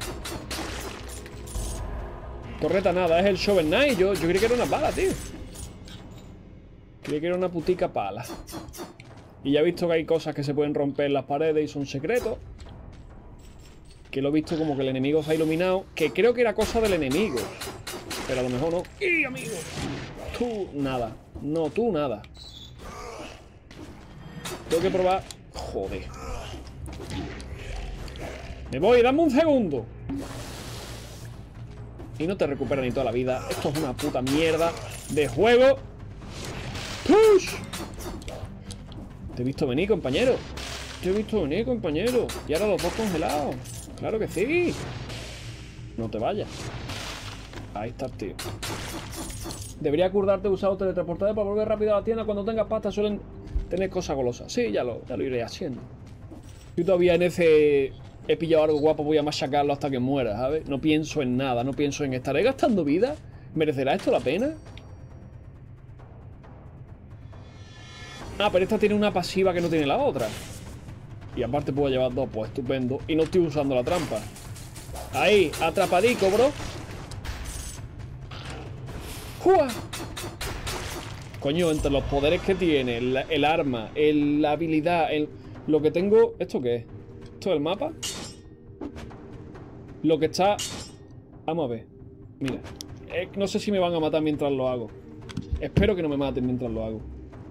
Torreta nada, es el Shovel Knight. Yo, yo creí que era una pala, tío. Creí que era una putica pala. Y ya he visto que hay cosas que se pueden romper en las paredes y son secretos. Que lo he visto como que el enemigo se ha iluminado. Que creo que era cosa del enemigo. Pero a lo mejor no. ¡Y amigo! Tú nada. No, tú nada. Tengo que probar. Joder. Me voy, dame un segundo. Y no te recupera ni toda la vida. Esto es una puta mierda de juego. ¡Push! Te he visto venir, compañero. Te he visto venir, compañero. Y ahora los dos congelados. Claro que sí. No te vayas. Ahí está, tío. Debería acordarte de usar un teletransportador para volver rápido a la tienda. Cuando tengas pasta suelen tener cosas golosas. Sí, ya lo, ya lo iré haciendo. Yo todavía en ese... He pillado algo guapo, voy a machacarlo hasta que muera, ¿sabes? No pienso en nada, no pienso en... ¿Estaré gastando vida? ¿Merecerá esto la pena? Ah, pero esta tiene una pasiva que no tiene la otra. Y aparte puedo llevar dos, pues estupendo. Y no estoy usando la trampa. Ahí, atrapadico, bro. ¡Jua! Coño, entre los poderes que tiene, el, el arma, el, la habilidad, el, lo que tengo... ¿Esto qué es? ¿Esto es el mapa? Lo que está... Vamos a ver. Mira. Eh, no sé si me van a matar mientras lo hago. Espero que no me maten mientras lo hago.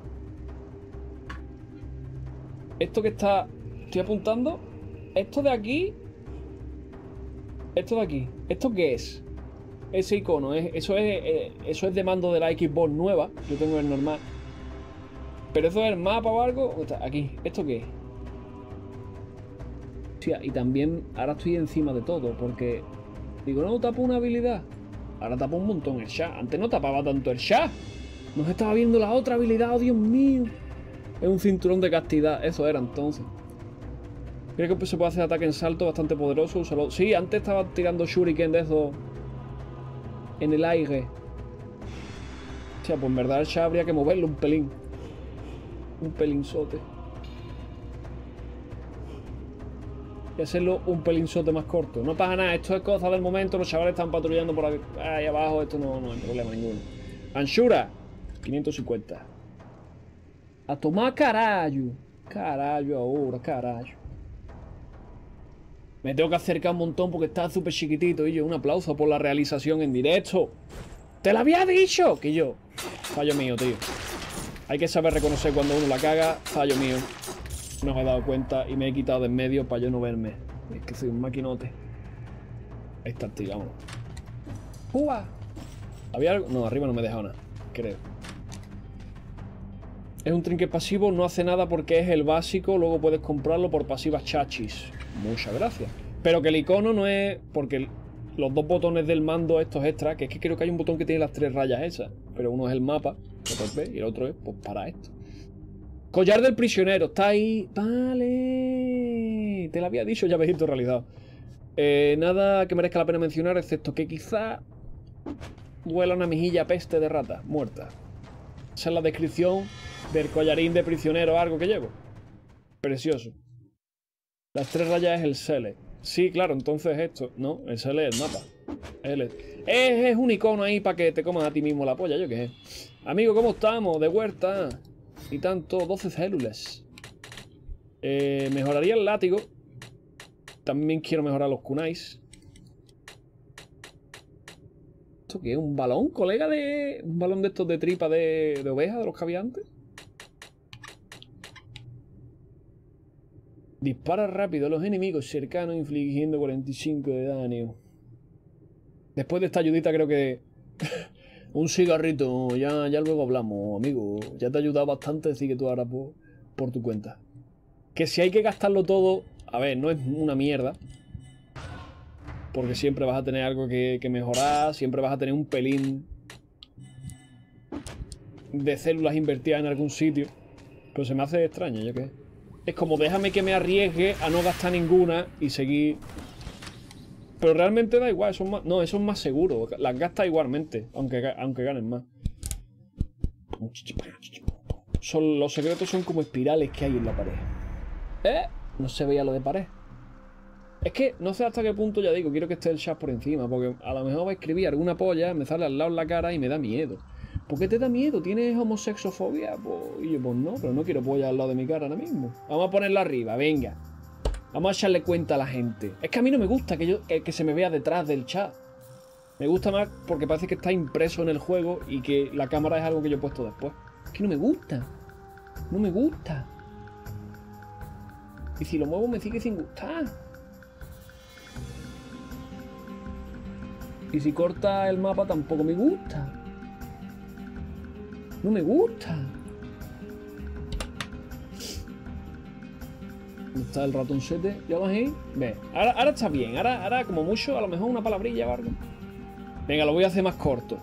Esto que está... Estoy apuntando. Esto de aquí... Esto de aquí. ¿Esto qué es? Ese icono. ¿eh? Eso, es, eh, eso es de mando de la Xbox nueva. Yo tengo el normal. ¿Pero eso es el mapa o algo? Aquí. ¿Esto qué es? Hostia, y también ahora estoy encima de todo. Porque... Digo, no, tapo una habilidad. Ahora tapo un montón el Sha. Antes no tapaba tanto el Sha. No se estaba viendo la otra habilidad. ¡Oh, Dios mío! Es un cinturón de castidad. Eso era entonces. Creo que se puede hacer ataque en salto bastante poderoso. Úsalo. Sí, antes estaba tirando shuriken de esos en el aire. O sea, pues en verdad el Sha habría que moverlo un pelín. Un pelinzote. Y hacerlo un pelinzote más corto. No pasa nada, esto es cosa del momento. Los chavales están patrullando por ahí, ahí abajo. Esto no, no hay problema ninguno. Anshura, quinientos cincuenta. A tomar carallo. Carallo ahora, carallo. Me tengo que acercar un montón porque está súper chiquitito. Y yo, un aplauso por la realización en directo. ¡Te lo había dicho! Que yo. Fallo mío, tío. Hay que saber reconocer cuando uno la caga. Fallo mío. No me he dado cuenta y me he quitado de en medio para yo no verme. Es que soy un maquinote. Ahí está, tío, vámonos. ¡Uah! ¿Había algo? No, arriba no me he dejado nada, creo. Es un trinket pasivo, no hace nada porque es el básico. Luego puedes comprarlo por pasivas chachis. Muchas gracias. Pero que el icono no es... Porque los dos botones del mando estos extra, que es que creo que hay un botón que tiene las tres rayas esas. Pero uno es el mapa, y el otro es pues para esto. Collar del prisionero, está ahí. Vale. Te lo había dicho, ya habéis visto realidad. Eh, nada que merezca la pena mencionar, excepto que quizá huela una mejilla peste de rata, muerta. Esa es la descripción del collarín de prisionero, algo que llevo. Precioso. Las tres rayas es el Select. Sí, claro, entonces esto. No, el Select es el mapa. Es, es, es un icono ahí para que te comas a ti mismo la polla, yo qué sé. Amigo, ¿cómo estamos? De huerta. Y tanto, doce células. Eh, mejoraría el látigo. También quiero mejorar los kunais. ¿Esto qué es? ¿Un balón, colega? de ¿Un balón de estos de tripa de, de oveja, de los que había antes? Dispara rápido a los enemigos cercanos infligiendo cuarenta y cinco de daño. Después de esta ayudita creo que... Un cigarrito, ya, ya luego hablamos, amigo. Ya te ha ayudado bastante, así que tú ahora por, por tu cuenta. Que si hay que gastarlo todo... A ver, no es una mierda. Porque siempre vas a tener algo que, que mejorar. Siempre vas a tener un pelín de células invertidas en algún sitio. Pero se me hace extraño, ¿yo qué? Es como déjame que me arriesgue a no gastar ninguna y seguir... Pero realmente da igual, eso es más... No, eso es más seguro. Las gastas igualmente, aunque, aunque ganen más. Son, los secretos son como espirales que hay en la pared. ¿Eh? No se veía lo de pared. Es que no sé hasta qué punto, ya digo, quiero que esté el chat por encima. Porque a lo mejor va a escribir alguna polla, me sale al lado en la cara y me da miedo. ¿Por qué te da miedo? ¿Tienes homosexofobia? Pues, y yo, pues no, pero no quiero polla al lado de mi cara ahora mismo. Vamos a ponerla arriba, venga. Vamos a echarle cuenta a la gente. Es que a mí no me gusta que, yo, que, que se me vea detrás del chat. Me gusta más porque parece que está impreso en el juego y que la cámara es algo que yo he puesto después. Es que no me gusta. No me gusta. Y si lo muevo me sigue sin gustar. Y si corta el mapa tampoco me gusta. No me gusta. ¿Dónde está el ratoncete? ¿Ya vas ahí? Ve, ahora, ahora está bien. Ahora, ahora como mucho, a lo mejor una palabrilla o algo. Venga, lo voy a hacer más corto.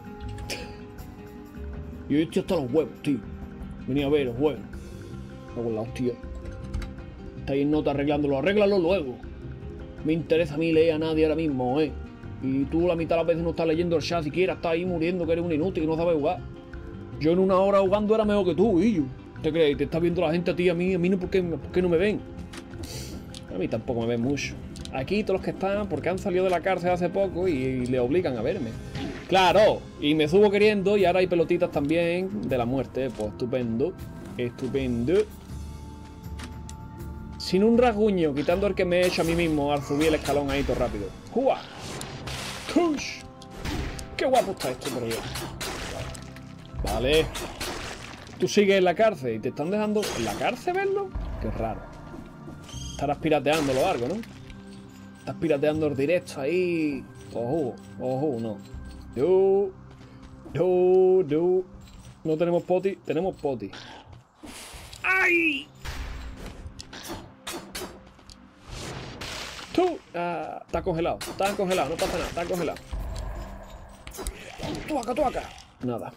Y hoy estoy hasta los huevos, tío. Venía a ver los huevos. Luego la hostia. Está ahí en nota arreglándolo. Arréglalo luego. Me interesa a mí leer a nadie ahora mismo, eh. Y tú la mitad de las veces no estás leyendo el chat siquiera. Estás ahí muriendo que eres un inútil y no sabes jugar. Yo en una hora jugando era mejor que tú, y yo. ¿Te crees? Te está viendo la gente a ti, a mí, a mí no, ¿por qué, por qué no me ven? A mí tampoco me ven mucho. Aquí todos los que están, porque han salido de la cárcel hace poco y, y le obligan a verme. ¡Claro! Y me subo queriendo y ahora hay pelotitas también de la muerte. Pues estupendo. Estupendo. Sin un rasguño, quitando el que me he hecho a mí mismo al subir el escalón ahí todo rápido. ¡Jua! ¡Tush! ¡Qué guapo está esto, por Dios! Vale. Tú sigues en la cárcel y te están dejando en la cárcel verlo. Qué raro. Estarás pirateando lo algo, ¿no? Estás pirateando el directo ahí. Ojo, ojo, no. Yo, yo, yo. No tenemos poti, tenemos poti. ¡Ay! Tú, ah, está congelado, está congelado, no pasa nada, está congelado. Tuaca, tuaca. Nada.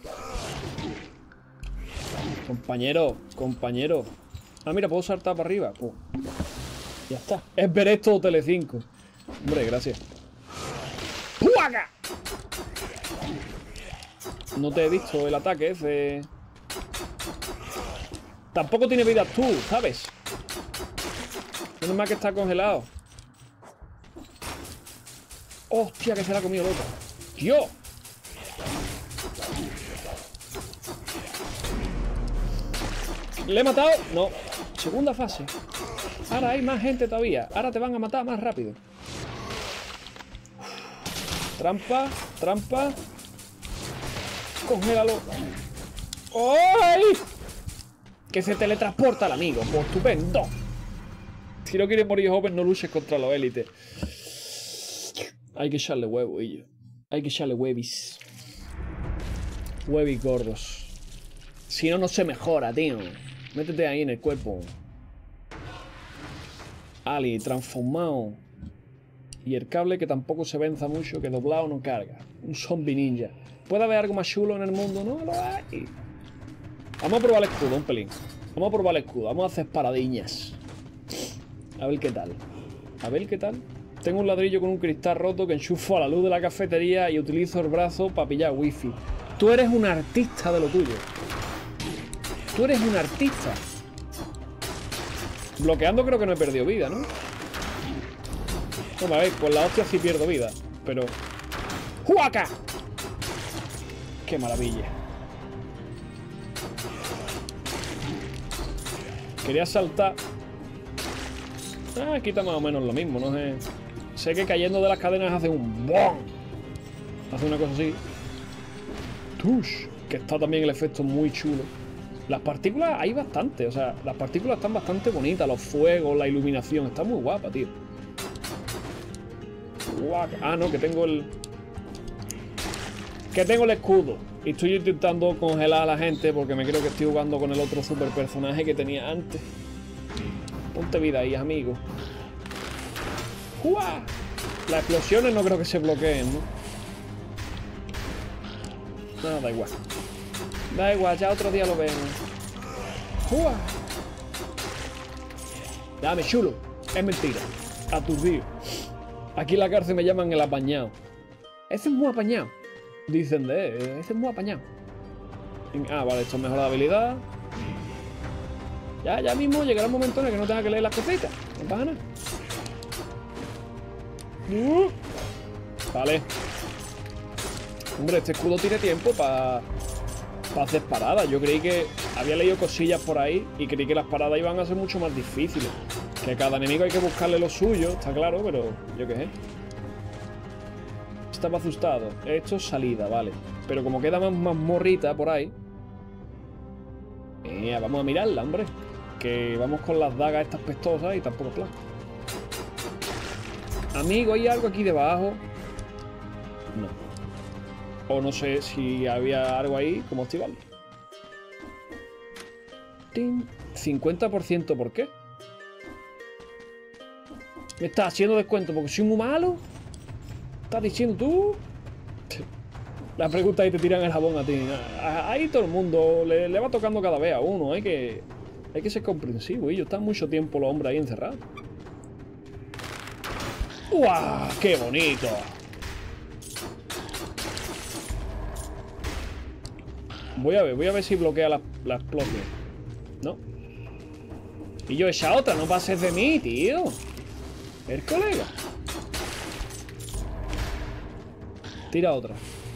Compañero, compañero. Ah, mira, puedo saltar para arriba. Oh. Ya está. Es ver esto Telecinco. Hombre, gracias. ¡Tuaca! No te he visto el ataque ese. Tampoco tiene vida tú, ¿sabes? Menos mal que está congelado. ¡Hostia, que se la ha comido loca! ¡Tío! ¿Le he matado? No. Segunda fase. Ahora hay más gente todavía. Ahora te van a matar más rápido. Trampa, trampa. Congélalo. ¡Ay! Que se teletransporta el amigo. Pues estupendo. Si no quieres morir joven, no luches contra los élites. Hay que echarle huevo, ello. Hay que echarle huevis. Huevis gordos. Si no, no se mejora, tío. Métete ahí en el cuerpo. Ali, transformado. Y el cable que tampoco se venza mucho, que doblado no carga. Un zombie ninja. ¿Puede haber algo más chulo en el mundo? No lo hay. Vamos a probar el escudo, un pelín. Vamos a probar el escudo. Vamos a hacer paradiñas. A ver qué tal. A ver qué tal. Tengo un ladrillo con un cristal roto que enchufo a la luz de la cafetería y utilizo el brazo para pillar wifi. Tú eres un artista de lo tuyo. Tú eres un artista. Bloqueando creo que no he perdido vida, ¿no? Bueno, a ver, con la hostia sí pierdo vida. Pero... ¡Juaca! ¡Qué maravilla! Quería saltar. Ah, aquí está más o menos lo mismo, no sé. Sé que cayendo de las cadenas hace un ¡bom! Hace una cosa así. ¡Tush! Que está también el efecto muy chulo. Las partículas hay bastante, o sea, las partículas están bastante bonitas. Los fuegos, la iluminación, está muy guapa, tío. Ah, no, que tengo el... Que tengo el escudo. Y estoy intentando congelar a la gente porque me creo que estoy jugando con el otro super personaje que tenía antes. Ponte vida ahí, amigo. ¡Uah! Las explosiones no creo que se bloqueen, ¿no? No, da igual. Da igual, ya otro día lo vemos. ¡Uah! Dame, chulo. Es mentira. Aturdido. Aquí en la cárcel me llaman el apañado. Ese es muy apañado. Dicen de él. Ese es muy apañado. Ah, vale, esto mejora la habilidad. Ya, ya mismo llegará un momento en el que no tenga que leer las cositas. No pasa nada. Uh, vale. Hombre, este escudo tiene tiempo para pa hacer paradas. Yo creí que había leído cosillas por ahí y creí que las paradas iban a ser mucho más difíciles. Que cada enemigo hay que buscarle lo suyo, está claro, pero yo qué sé. Estaba asustado. Esto es salida, vale. Pero como queda más, más morrita por ahí. Eh, vamos a mirarla, hombre. Que vamos con las dagas estas pestosas y tampoco es plan. Amigo, ¿hay algo aquí debajo? No. O no sé si había algo ahí, como activarlo. cincuenta por ciento, ¿por qué? ¿Me estás haciendo descuento porque soy muy malo? ¿Estás diciendo tú? La pregunta ahí te tiran el jabón a ti. Ahí todo el mundo le, le va tocando cada vez a uno. Hay que, hay que ser comprensivo. Y yo están mucho tiempo los hombres ahí encerrados. ¡Guau! ¡Qué bonito! Voy a ver, voy a ver si bloquea la, la explosión. ¿No? Y yo esa otra, no pases de mí, tío. El colega. Tira otra.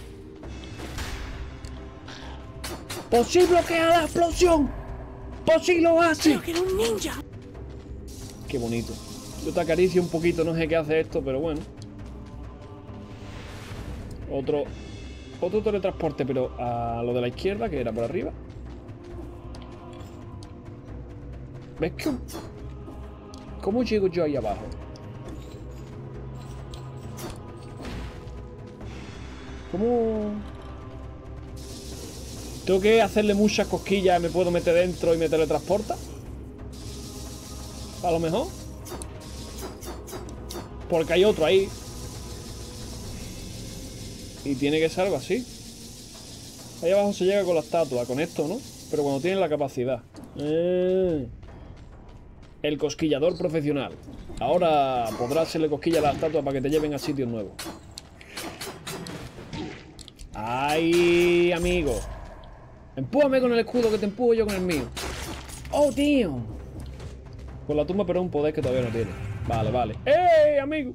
¡Por si bloquea la explosión! ¡Por si lo hace! ¡Pero que era un ninja! Qué bonito. Yo te acaricio un poquito, no sé qué hace esto, pero bueno. Otro... Otro teletransporte, pero a lo de la izquierda, que era por arriba. ¿Ves que...? ¿Cómo llego yo ahí abajo? ¿Cómo...? ¿Tengo que hacerle muchas cosquillas y me puedo meter dentro y me teletransporta? A lo mejor. Porque hay otro ahí. Y tiene que ser algo así. Ahí abajo se llega con la estatua, con esto, ¿no? Pero cuando tiene la capacidad. Eh. El cosquillador profesional. Ahora podrás hacerle cosquilla a la estatua para que te lleven a sitios nuevos. ¡Ay, amigo! Empújame con el escudo que te empujo yo con el mío. ¡Oh, tío! Con la tumba, pero un poder que todavía no tiene. Vale, vale. ¡Ey, amigo!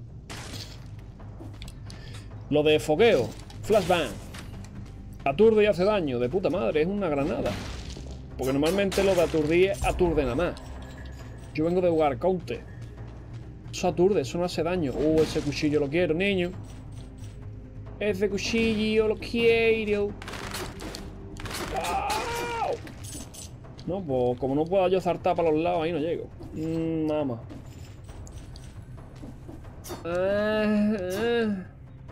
Lo de fogueo. Flashbang. Aturde y hace daño. De puta madre, es una granada. Porque normalmente lo de aturdir aturde nada más. Yo vengo de jugar Counter. Eso aturde, eso no hace daño. Uh, ese cuchillo lo quiero, niño. Ese cuchillo lo quiero. ¡Wow! No, pues como no puedo yo saltar para los lados, ahí no llego. Mmm, mamá. Ah, ah.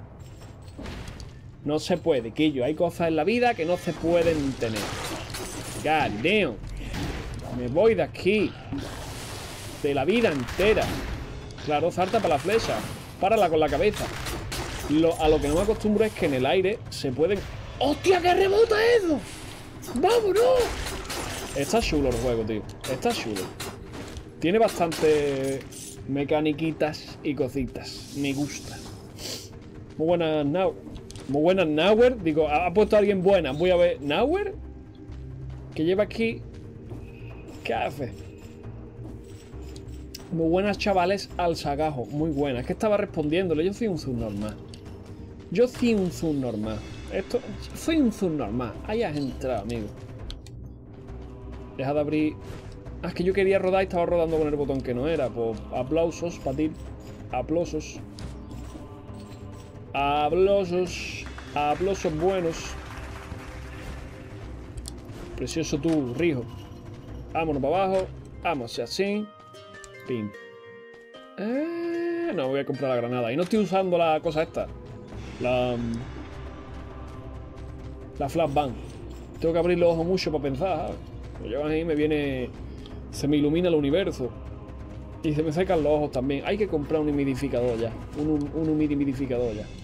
No se puede, Quillo. Hay cosas en la vida que no se pueden tener. God damn. Me voy de aquí. De la vida entera. Claro, salta para la flecha. Párala con la cabeza. Lo, a lo que no me acostumbro es que en el aire se pueden... ¡Hostia, qué rebota eso! ¡Vámonos! Está chulo el juego, tío. Está chulo. Tiene bastante mecaniquitas y cositas. Me gusta. Muy buenas, Now. Muy buenas, Nauer. Digo, ha puesto a alguien buena. Voy a ver. ¿Nauer? ¿Qué lleva aquí? ¿Qué hace? Muy buenas, chavales, al sagajo. Muy buenas. Es que estaba respondiéndole. Yo soy un subnormal. Yo soy un subnormal. Esto... Soy un subnormal. Ahí has entrado, amigo. Deja de abrir... Ah, es que yo quería rodar y estaba rodando con el botón que no era. Pues aplausos para ti. Aplausos. Aplausos. Aplausos buenos. Precioso tú, rijo. Vámonos para abajo. Vamos así. Pim. Eh, no, voy a comprar la granada. Y no estoy usando la cosa esta. La... La flashbang. Tengo que abrir los ojos mucho para pensar, ¿sabes? Lo llevas ahí, me viene... Se me ilumina el universo. Y se me secan los ojos también. Hay que comprar un humidificador ya. Un, un humidificador ya.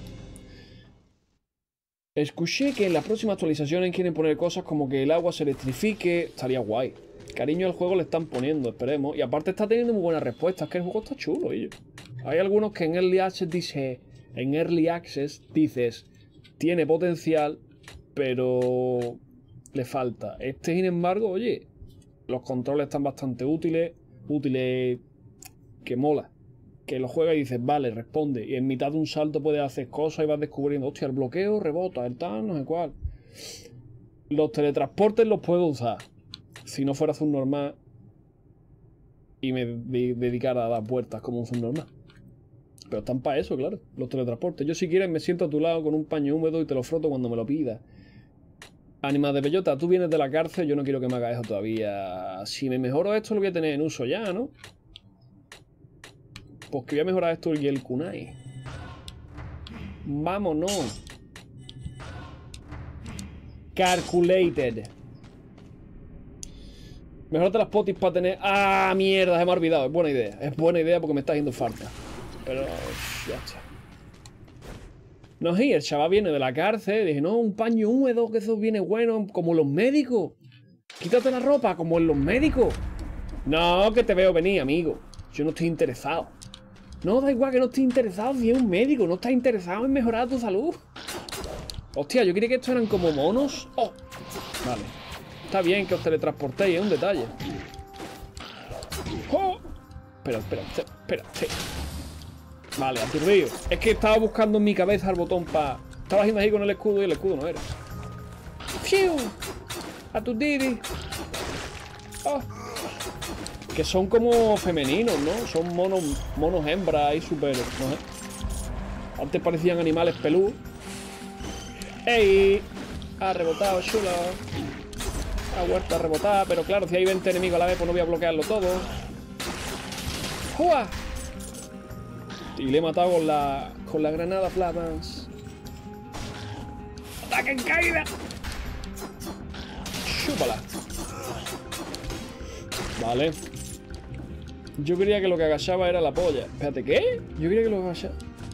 Escuché que en las próximas actualizaciones quieren poner cosas como que el agua se electrifique. Estaría guay. Cariño al juego le están poniendo, esperemos. Y aparte está teniendo muy buenas respuestas. Es que el juego está chulo, ellos. Hay algunos que en Early Access dice... En Early Access dices... Tiene potencial, pero... Le falta. Este, sin embargo, oye... Los controles están bastante útiles. Útiles... Que mola. Que lo juegas y dices, vale, responde. Y en mitad de un salto puedes hacer cosas y vas descubriendo, hostia, el bloqueo rebota, el tal, no sé cuál. Los teletransportes los puedo usar. Si no fuera subnormal y me de dedicara a dar vueltas como un subnormal. Pero están para eso, claro, los teletransportes. Yo si quieres me siento a tu lado con un paño húmedo y te lo froto cuando me lo pidas. Ánima de bellota, tú vienes de la cárcel, yo no quiero que me hagas eso todavía. Si me mejoro esto lo voy a tener en uso ya, ¿no? Pues que voy a mejorar esto y el kunai. Vámonos. Calculated. Mejorate las potis para tener... ¡Ah, mierda! Se me ha olvidado. Es buena idea. Es buena idea porque me está haciendo falta. Pero... ya está. No, sí, el chaval viene de la cárcel. Dije, no, un paño húmedo, que eso viene bueno. Como los médicos. Quítate la ropa, como en los médicos. No, que te veo venir, amigo. Yo no estoy interesado. No, da igual que no estoy interesado si es un médico. No estás interesado en mejorar tu salud. Hostia, yo creía que estos eran como monos. Oh, vale. Está bien que os teletransportéis, es un detalle. Oh. Espera, espera, espera, espera. Vale, aturdido. Es que estaba buscando en mi cabeza el botón para... Estaba haciendo ahí con el escudo y el escudo no era. ¡Fiu! Aturdido. Oh. Que son como femeninos, ¿no? Son monos, monos hembras ahí súper, no sé. Antes parecían animales peludos. ¡Ey! Ha rebotado, chulo. Ha vuelto a rebotar, pero claro, si hay veinte enemigos a la vez, pues no voy a bloquearlo todo. ¡Jua! Y le he matado con la, con la granada Flamas. ¡Ataque en caída! ¡Chúpala! Vale. Yo creía que lo que agachaba era la polla. Espérate, ¿qué? Yo creía que lo que agachaba...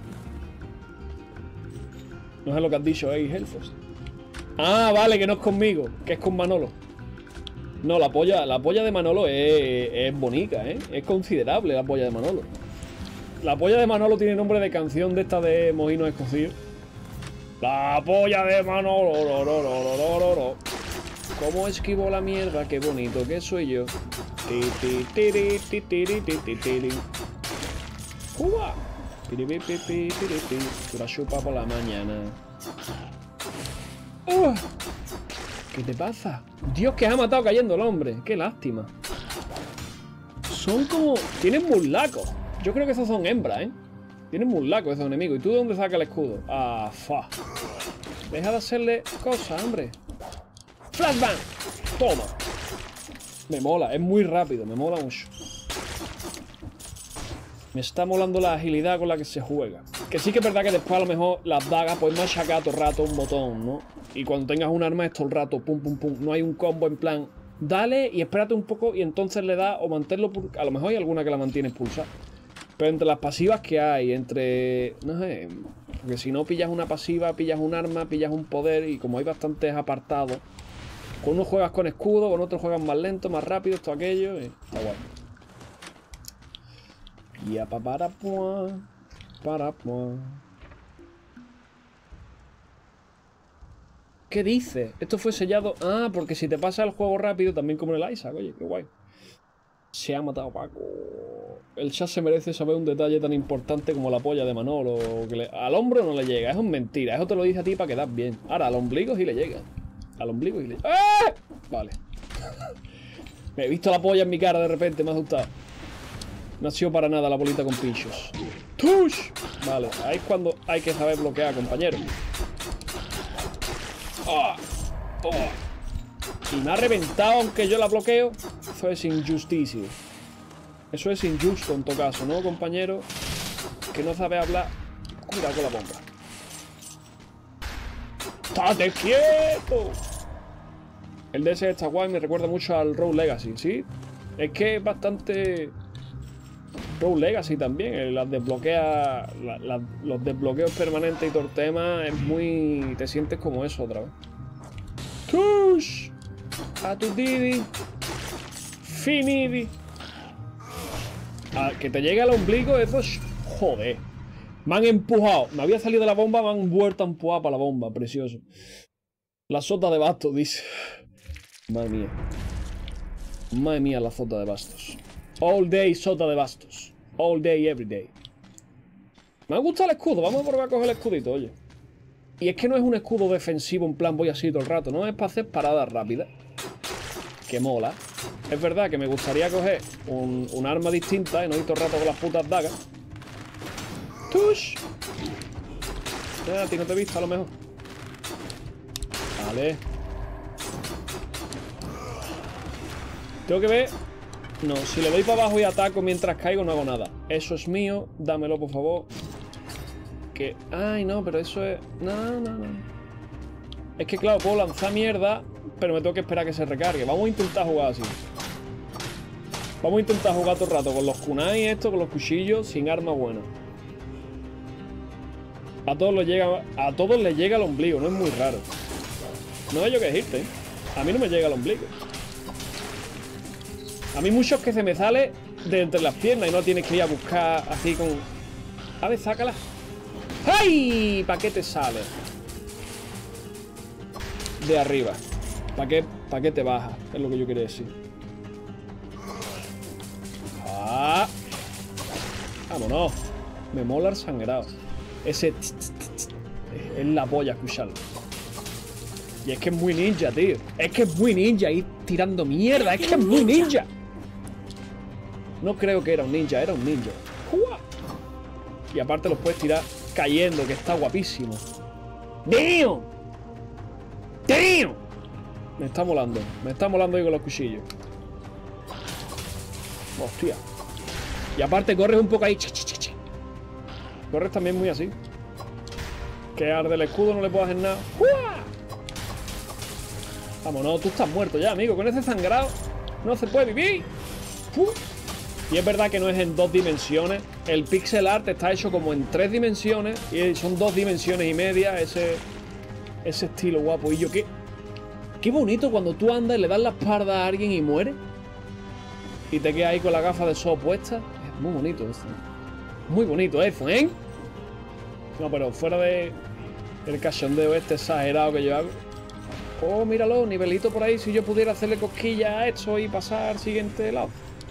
No sé lo que has dicho, ¿eh, Elfos? Ah, vale, que no es conmigo, que es con Manolo. No, la polla, la polla de Manolo es, es bonita, ¿eh? Es considerable la polla de Manolo. La polla de Manolo tiene nombre de canción de esta de Mojino Escocido. La polla de Manolo. Ro, ro, ro, ro, ro, ro. ¿Cómo esquivo la mierda? Qué bonito que soy yo. Ti, ti, tiri, ti, tiri, ti, ti, tiri. ¡Uah! La chupa por la mañana. Uh, ¿Qué te pasa? Dios, que ha matado cayendo el hombre. Qué lástima. Son como... Tienen mulacos. Yo creo que esos son hembras, ¿eh? Tienen mulacos esos enemigos. ¿Y tú de dónde sacas el escudo? Ah, fa. Deja de hacerle cosas, hombre. Flashbang. Toma. Me mola, es muy rápido, me mola mucho. Me está molando la agilidad con la que se juega. Que sí que es verdad que después a lo mejor las dagas puedes machacar todo el rato un botón, ¿no? Y cuando tengas un arma es todo el rato, pum, pum, pum. No hay un combo en plan, dale y espérate un poco y entonces le das o mantenerlo... A lo mejor hay alguna que la mantienes pulsada. Pero entre las pasivas que hay, entre... No sé... Porque si no pillas una pasiva, pillas un arma, pillas un poder y como hay bastantes apartados... Con uno juegas con escudo, con otro juegas más lento, más rápido, esto, aquello... Y está guay. Ya pa para pua, para pua. ¿Qué dice? Esto fue sellado... Ah, porque si te pasa el juego rápido, también como en el Isaac, oye, qué guay. Se ha matado Paco. El chat se merece saber un detalle tan importante como la polla de Manolo. Que le... Al hombro no le llega, eso es mentira. Eso te lo dice a ti para quedar bien. Ahora, al ombligo sí le llega. Al ombligo sí le llega. ¡Ah! Vale. Me he visto la polla en mi cara de repente, me ha asustado. No ha sido para nada la bolita con pinchos. ¡Tush! Vale, ahí es cuando hay que saber bloquear, compañero. ¡Oh! ¡Oh! Y me ha reventado aunque yo la bloqueo. Eso es injusticia. Eso es injusto en todo caso, ¿no, compañero? Que no sabe hablar. Cuidado con la bomba. ¡Estate quieto! El D S está guay, me recuerda mucho al Rogue Legacy, ¿sí? Es que es bastante... Rogue Legacy también, las desbloquea, la, la, los desbloqueos permanentes y todo el tema es muy... Te sientes como eso otra vez. ¡Tush! A tu Didi. Finidi. A que te llegue al ombligo, eso es... Joder. Me han empujado. Me había salido de la bomba, me han vuelto a empujar para la bomba. Precioso. La sota de bastos, dice. Madre mía. Madre mía, la sota de bastos. All day sota de bastos. All day, every day. Me gusta el escudo. Vamos a probar a coger el escudito, oye. Y es que no es un escudo defensivo en plan voy así todo el rato. No es para hacer paradas rápidas. Que mola. Es verdad que me gustaría coger un, un arma distinta y no ir todo el rato con las putas dagas. ¡Tush! Ya, a ti no te he visto a lo mejor. Vale. Tengo que ver... No, si le doy para abajo y ataco mientras caigo no hago nada. Eso es mío, dámelo por favor. Que... Ay, no, pero eso es... No, no, no. Es que claro, puedo lanzar mierda, pero me tengo que esperar a que se recargue. Vamos a intentar jugar así. Vamos a intentar jugar todo el rato con los kunai esto, con los cuchillos, sin arma buena. A todos les llega, a todos les llega el ombligo, no es muy raro. No hay yo que decirte, ¿eh? A mí no me llega el ombligo. A mí muchos que se me sale de entre las piernas y no tienes que ir a buscar así con... A ver, sácala. ¡Ay! ¿Para qué te sale? De arriba. ¿Para qué, ¿Para qué te baja? Es lo que yo quería decir. ¡Ah! ¡Vámonos! Me mola el sangrado. Ese... Tss, tss, tss, es la polla escucharlo. Y es que es muy ninja, tío. Es que es muy ninja ir tirando mierda. Es que es muy ninja. No creo que era un ninja, era un ninja. ¡Uah! Y aparte los puedes tirar cayendo, que está guapísimo. ¡Damn! ¡Damn! Me está molando. Me está molando ahí con los cuchillos. Hostia. Y aparte corres un poco ahí. Corres también muy así. Que al del escudo no le puedo hacer nada. ¡Uah! Vámonos, tú estás muerto ya, amigo. Con ese sangrado no se puede vivir. ¡Uh! Y es verdad que no es en dos dimensiones. El pixel art está hecho como en tres dimensiones. Y son dos dimensiones y media. Ese, ese estilo guapo. Y yo, qué, qué bonito cuando tú andas y le das la espalda a alguien y muere. Y te quedas ahí con la gafa de sol puesta. Es muy bonito eso. Muy bonito eso, ¿eh? No, pero fuera de el cachondeo este exagerado que yo hago. Oh, míralo, nivelito por ahí. Si yo pudiera hacerle cosquillas a esto y pasar al siguiente lado.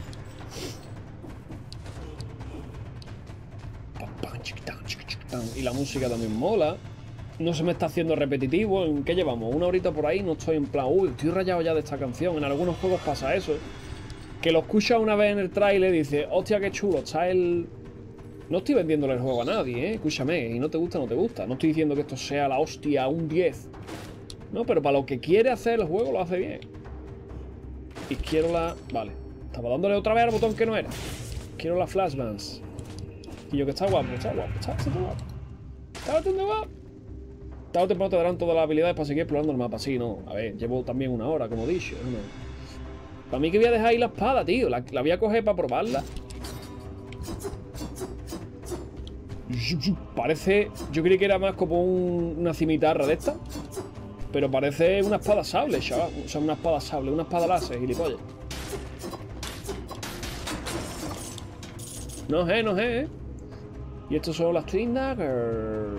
Y la música también mola. No se me está haciendo repetitivo. ¿En qué llevamos? Una horita por ahí. No estoy en plan, uy, estoy rayado ya de esta canción. En algunos juegos pasa eso. Que lo escuchas una vez en el tráiler y dices, hostia, qué chulo, está el... No estoy vendiéndole el juego a nadie, ¿eh? Escúchame, y no te gusta, no te gusta. No estoy diciendo que esto sea la hostia, un diez. No, pero para lo que quiere hacer el juego lo hace bien. Y quiero la... Vale. Estaba dándole otra vez al botón que no era. Quiero la flashbands. Y yo que está guapo, está guapo, está, está guapo. Está bastante guapo. Tarde o temprano te darán todas las habilidades para seguir explorando el mapa. Sí, no. A ver, llevo también una hora, como he dicho. ¿No? Para mí que voy a dejar ahí la espada, tío. La, la voy a coger para probarla. Parece... Yo creí que era más como un, una cimitarra de esta. Pero parece una espada sable, chaval. O sea, una espada sable, una espada láser, gilipollas. No sé, no sé, ¿eh? Y estos son las Twin Daggers.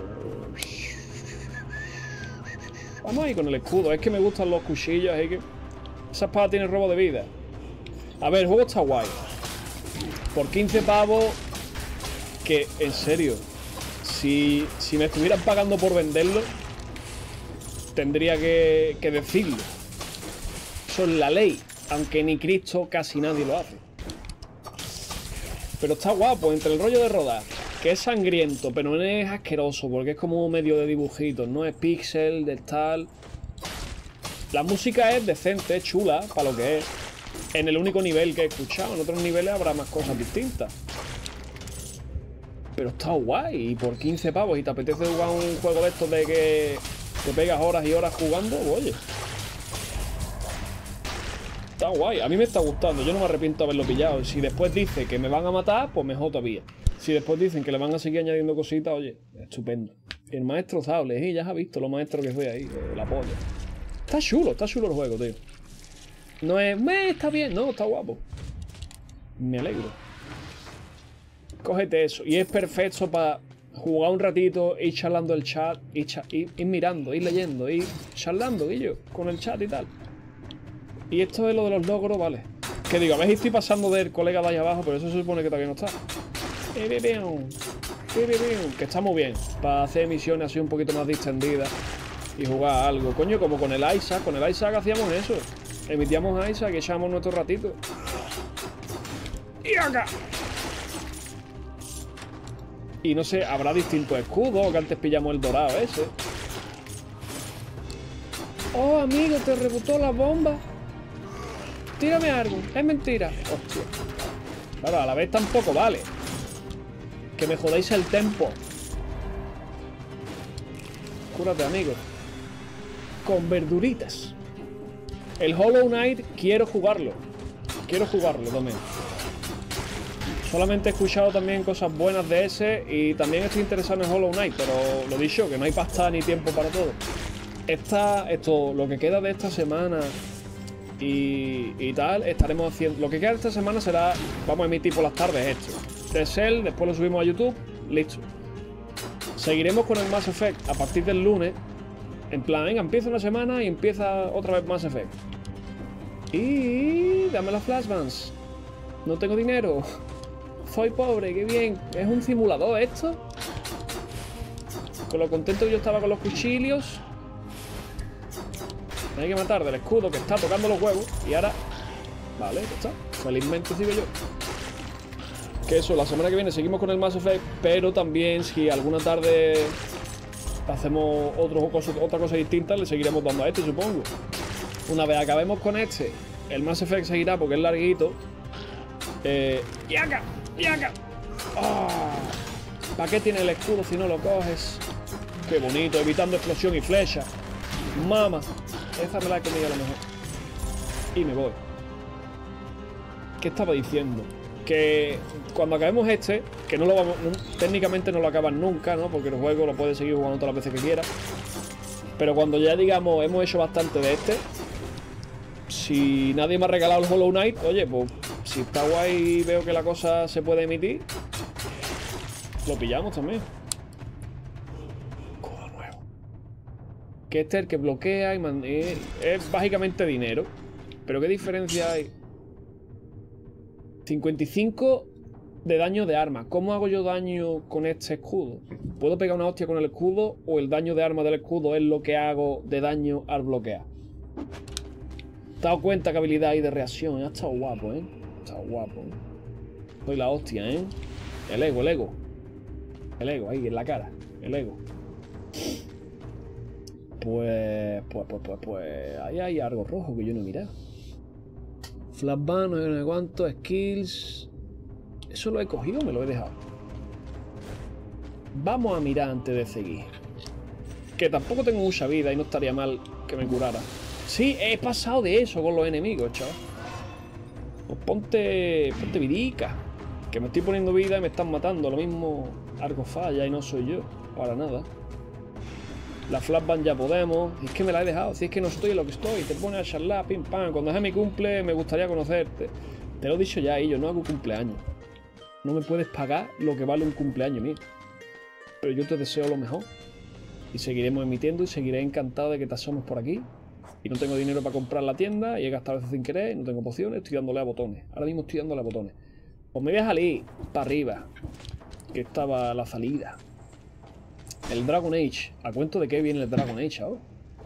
Vamos ahí con el escudo. Es que me gustan los cuchillos, es que... Esa espada tiene robo de vida. A ver, el juego está guay. Por quince pavos... Que, en serio, si, si me estuvieran pagando por venderlo, tendría que, que decirlo. Eso es la ley. Aunque ni Cristo casi nadie lo hace. Pero está guapo, entre el rollo de rodar, que es sangriento, pero no es asqueroso, porque es como medio de dibujitos, no es pixel, de tal. La música es decente, es chula, para lo que es. En el único nivel que he escuchado, en otros niveles habrá más cosas distintas. Pero está guay, y por quince pavos, y te apetece jugar un juego de estos de que te pegas horas y horas jugando, oye. Está guay, a mí me está gustando, yo no me arrepiento de haberlo pillado. Si después dice que me van a matar, pues mejor todavía. Si después dicen que le van a seguir añadiendo cositas, oye, estupendo. El maestro Sable, ¿eh? Ya has visto lo maestro que fue ahí, la polla. Está chulo, está chulo el juego, tío. No es, me está bien, no, está guapo. Me alegro. Cógete eso. Y es perfecto para jugar un ratito, ir charlando el chat, ir, cha ir, ir mirando, ir leyendo, ir charlando, y yo, con el chat y tal. Y esto es lo de los logros, vale. Que digo, a ver si estoy pasando del colega de ahí abajo, pero eso se supone que todavía no está. Que está muy bien. Para hacer misiones así un poquito más distendidas y jugar algo. Coño, como con el Isaac. Con el Isaac hacíamos eso. Emitíamos a Isaac y echábamos nuestro ratito. Y acá. Y no sé, habrá distintos escudos, que antes pillamos el dorado ese. Oh, amigo, te rebotó la bomba. Tírame algo, es mentira. Hostia. Claro, a la vez tampoco vale. Que me jodáis el tempo. Cúrate, amigo. Con verduritas. El Hollow Knight quiero jugarlo. Quiero jugarlo también. Solamente he escuchado también cosas buenas de ese. Y también estoy interesado en Hollow Knight. Pero lo dicho, que no hay pasta ni tiempo para todo. Esta, esto, lo que queda de esta semana y, y tal, estaremos haciendo. Lo que queda de esta semana será. Vamos a emitir por las tardes esto. De Cell, después lo subimos a YouTube. Listo. Seguiremos con el Mass Effect a partir del lunes. En plan, venga, empieza una semana y empieza otra vez Mass Effect. Y dame las flashbands. No tengo dinero. Soy pobre, qué bien. ¿Es un simulador esto? Con lo contento que yo estaba con los cuchillos. Me hay que matar del escudo que está tocando los huevos. Y ahora... Vale, ya está. Felizmente sigo yo. Que eso, la semana que viene seguimos con el Mass Effect, pero también si alguna tarde hacemos otro, otra cosa distinta, le seguiremos dando a este, supongo. Una vez acabemos con este, el Mass Effect seguirá porque es larguito. Eh, ¡Y acá! ¡Y acá! Oh, ¿para qué tiene el escudo si no lo coges? Qué bonito, evitando explosión y flecha. Mama, esa me la he comido a lo mejor. Y me voy. ¿Qué estaba diciendo? Que cuando acabemos este, que no lo vamos, no, técnicamente no lo acaban nunca, ¿no? Porque el juego lo puedes seguir jugando todas las veces que quieras. Pero cuando ya, digamos, hemos hecho bastante de este, si nadie me ha regalado el Hollow Knight, oye, pues si está guay y veo que la cosa se puede emitir, lo pillamos también. Codo nuevo. Que este es el que bloquea y man es, es básicamente dinero. Pero ¿qué diferencia hay? cincuenta y cinco de daño de arma. ¿Cómo hago yo daño con este escudo? ¿Puedo pegar una hostia con el escudo o el daño de arma del escudo es lo que hago de daño al bloquear? ¿Te has dado cuenta qué habilidad hay de reacción? Ha estado guapo, ¿eh? Ha estado guapo, ¿eh? Soy la hostia, ¿eh? El ego, el ego. El ego, ahí, en la cara. El ego. Pues... Pues, pues, pues, pues... Ahí hay algo rojo que yo no he mirado. Flashbang, no sé cuánto, skills... ¿Eso lo he cogido o me lo he dejado? Vamos a mirar antes de seguir. Que tampoco tengo mucha vida y no estaría mal que me curara. Sí, he pasado de eso con los enemigos, chaval. Pues ponte... Ponte vidica. Que me estoy poniendo vida y me están matando. Lo mismo algo falla y no soy yo. Para nada. La flashbang ya podemos. Es que me la he dejado. Si es que no estoy en lo que estoy. Te pones a charlar, pim pam. Cuando es mi cumple me gustaría conocerte. Te lo he dicho ya y yo no hago cumpleaños. No me puedes pagar lo que vale un cumpleaños mío. Pero yo te deseo lo mejor. Y seguiremos emitiendo y seguiré encantado de que te asomes por aquí. Y no tengo dinero para comprar la tienda y he gastado veces sin querer. No tengo pociones. Estoy dándole a botones. Ahora mismo estoy dándole a botones. Pues me voy a salir para arriba. Que estaba la salida. El Dragon Age. ¿A cuento de qué viene el Dragon Age ahora?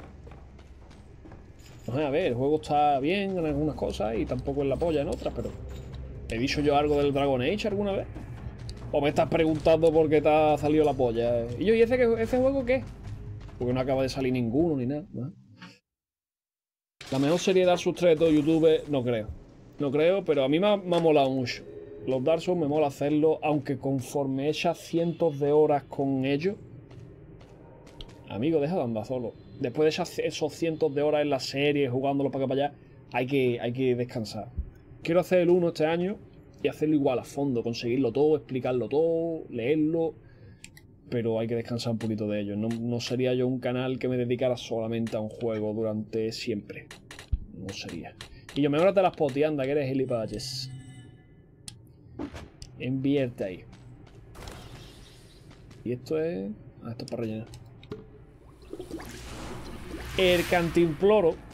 No sé, a ver, el juego está bien en algunas cosas y tampoco es la polla en otras, pero... ¿He dicho yo algo del Dragon Age alguna vez? ¿O me estás preguntando por qué te ha salido la polla? Y yo, ¿y ese, ese juego qué? Porque no acaba de salir ninguno ni nada, ¿no? La mejor serie de Dark Souls tres de todo YouTube, no creo. No creo, pero a mí me ha, me ha molado mucho. Los Dark Souls me mola hacerlo, aunque conforme echas cientos de horas con ellos... Amigo, deja de andar solo. Después de esas, esos cientos de horas en la serie, jugándolo para acá para allá, hay que, hay que descansar. Quiero hacer el uno este año y hacerlo igual a fondo, conseguirlo todo, explicarlo todo, leerlo, pero hay que descansar un poquito de ello. No, no sería yo un canal que me dedicara solamente a un juego durante siempre. No sería. Y yo, mejorate las potis, anda, que eres gilipollas. Invierte ahí. Y esto es... Ah, esto es para rellenar. El cantimploro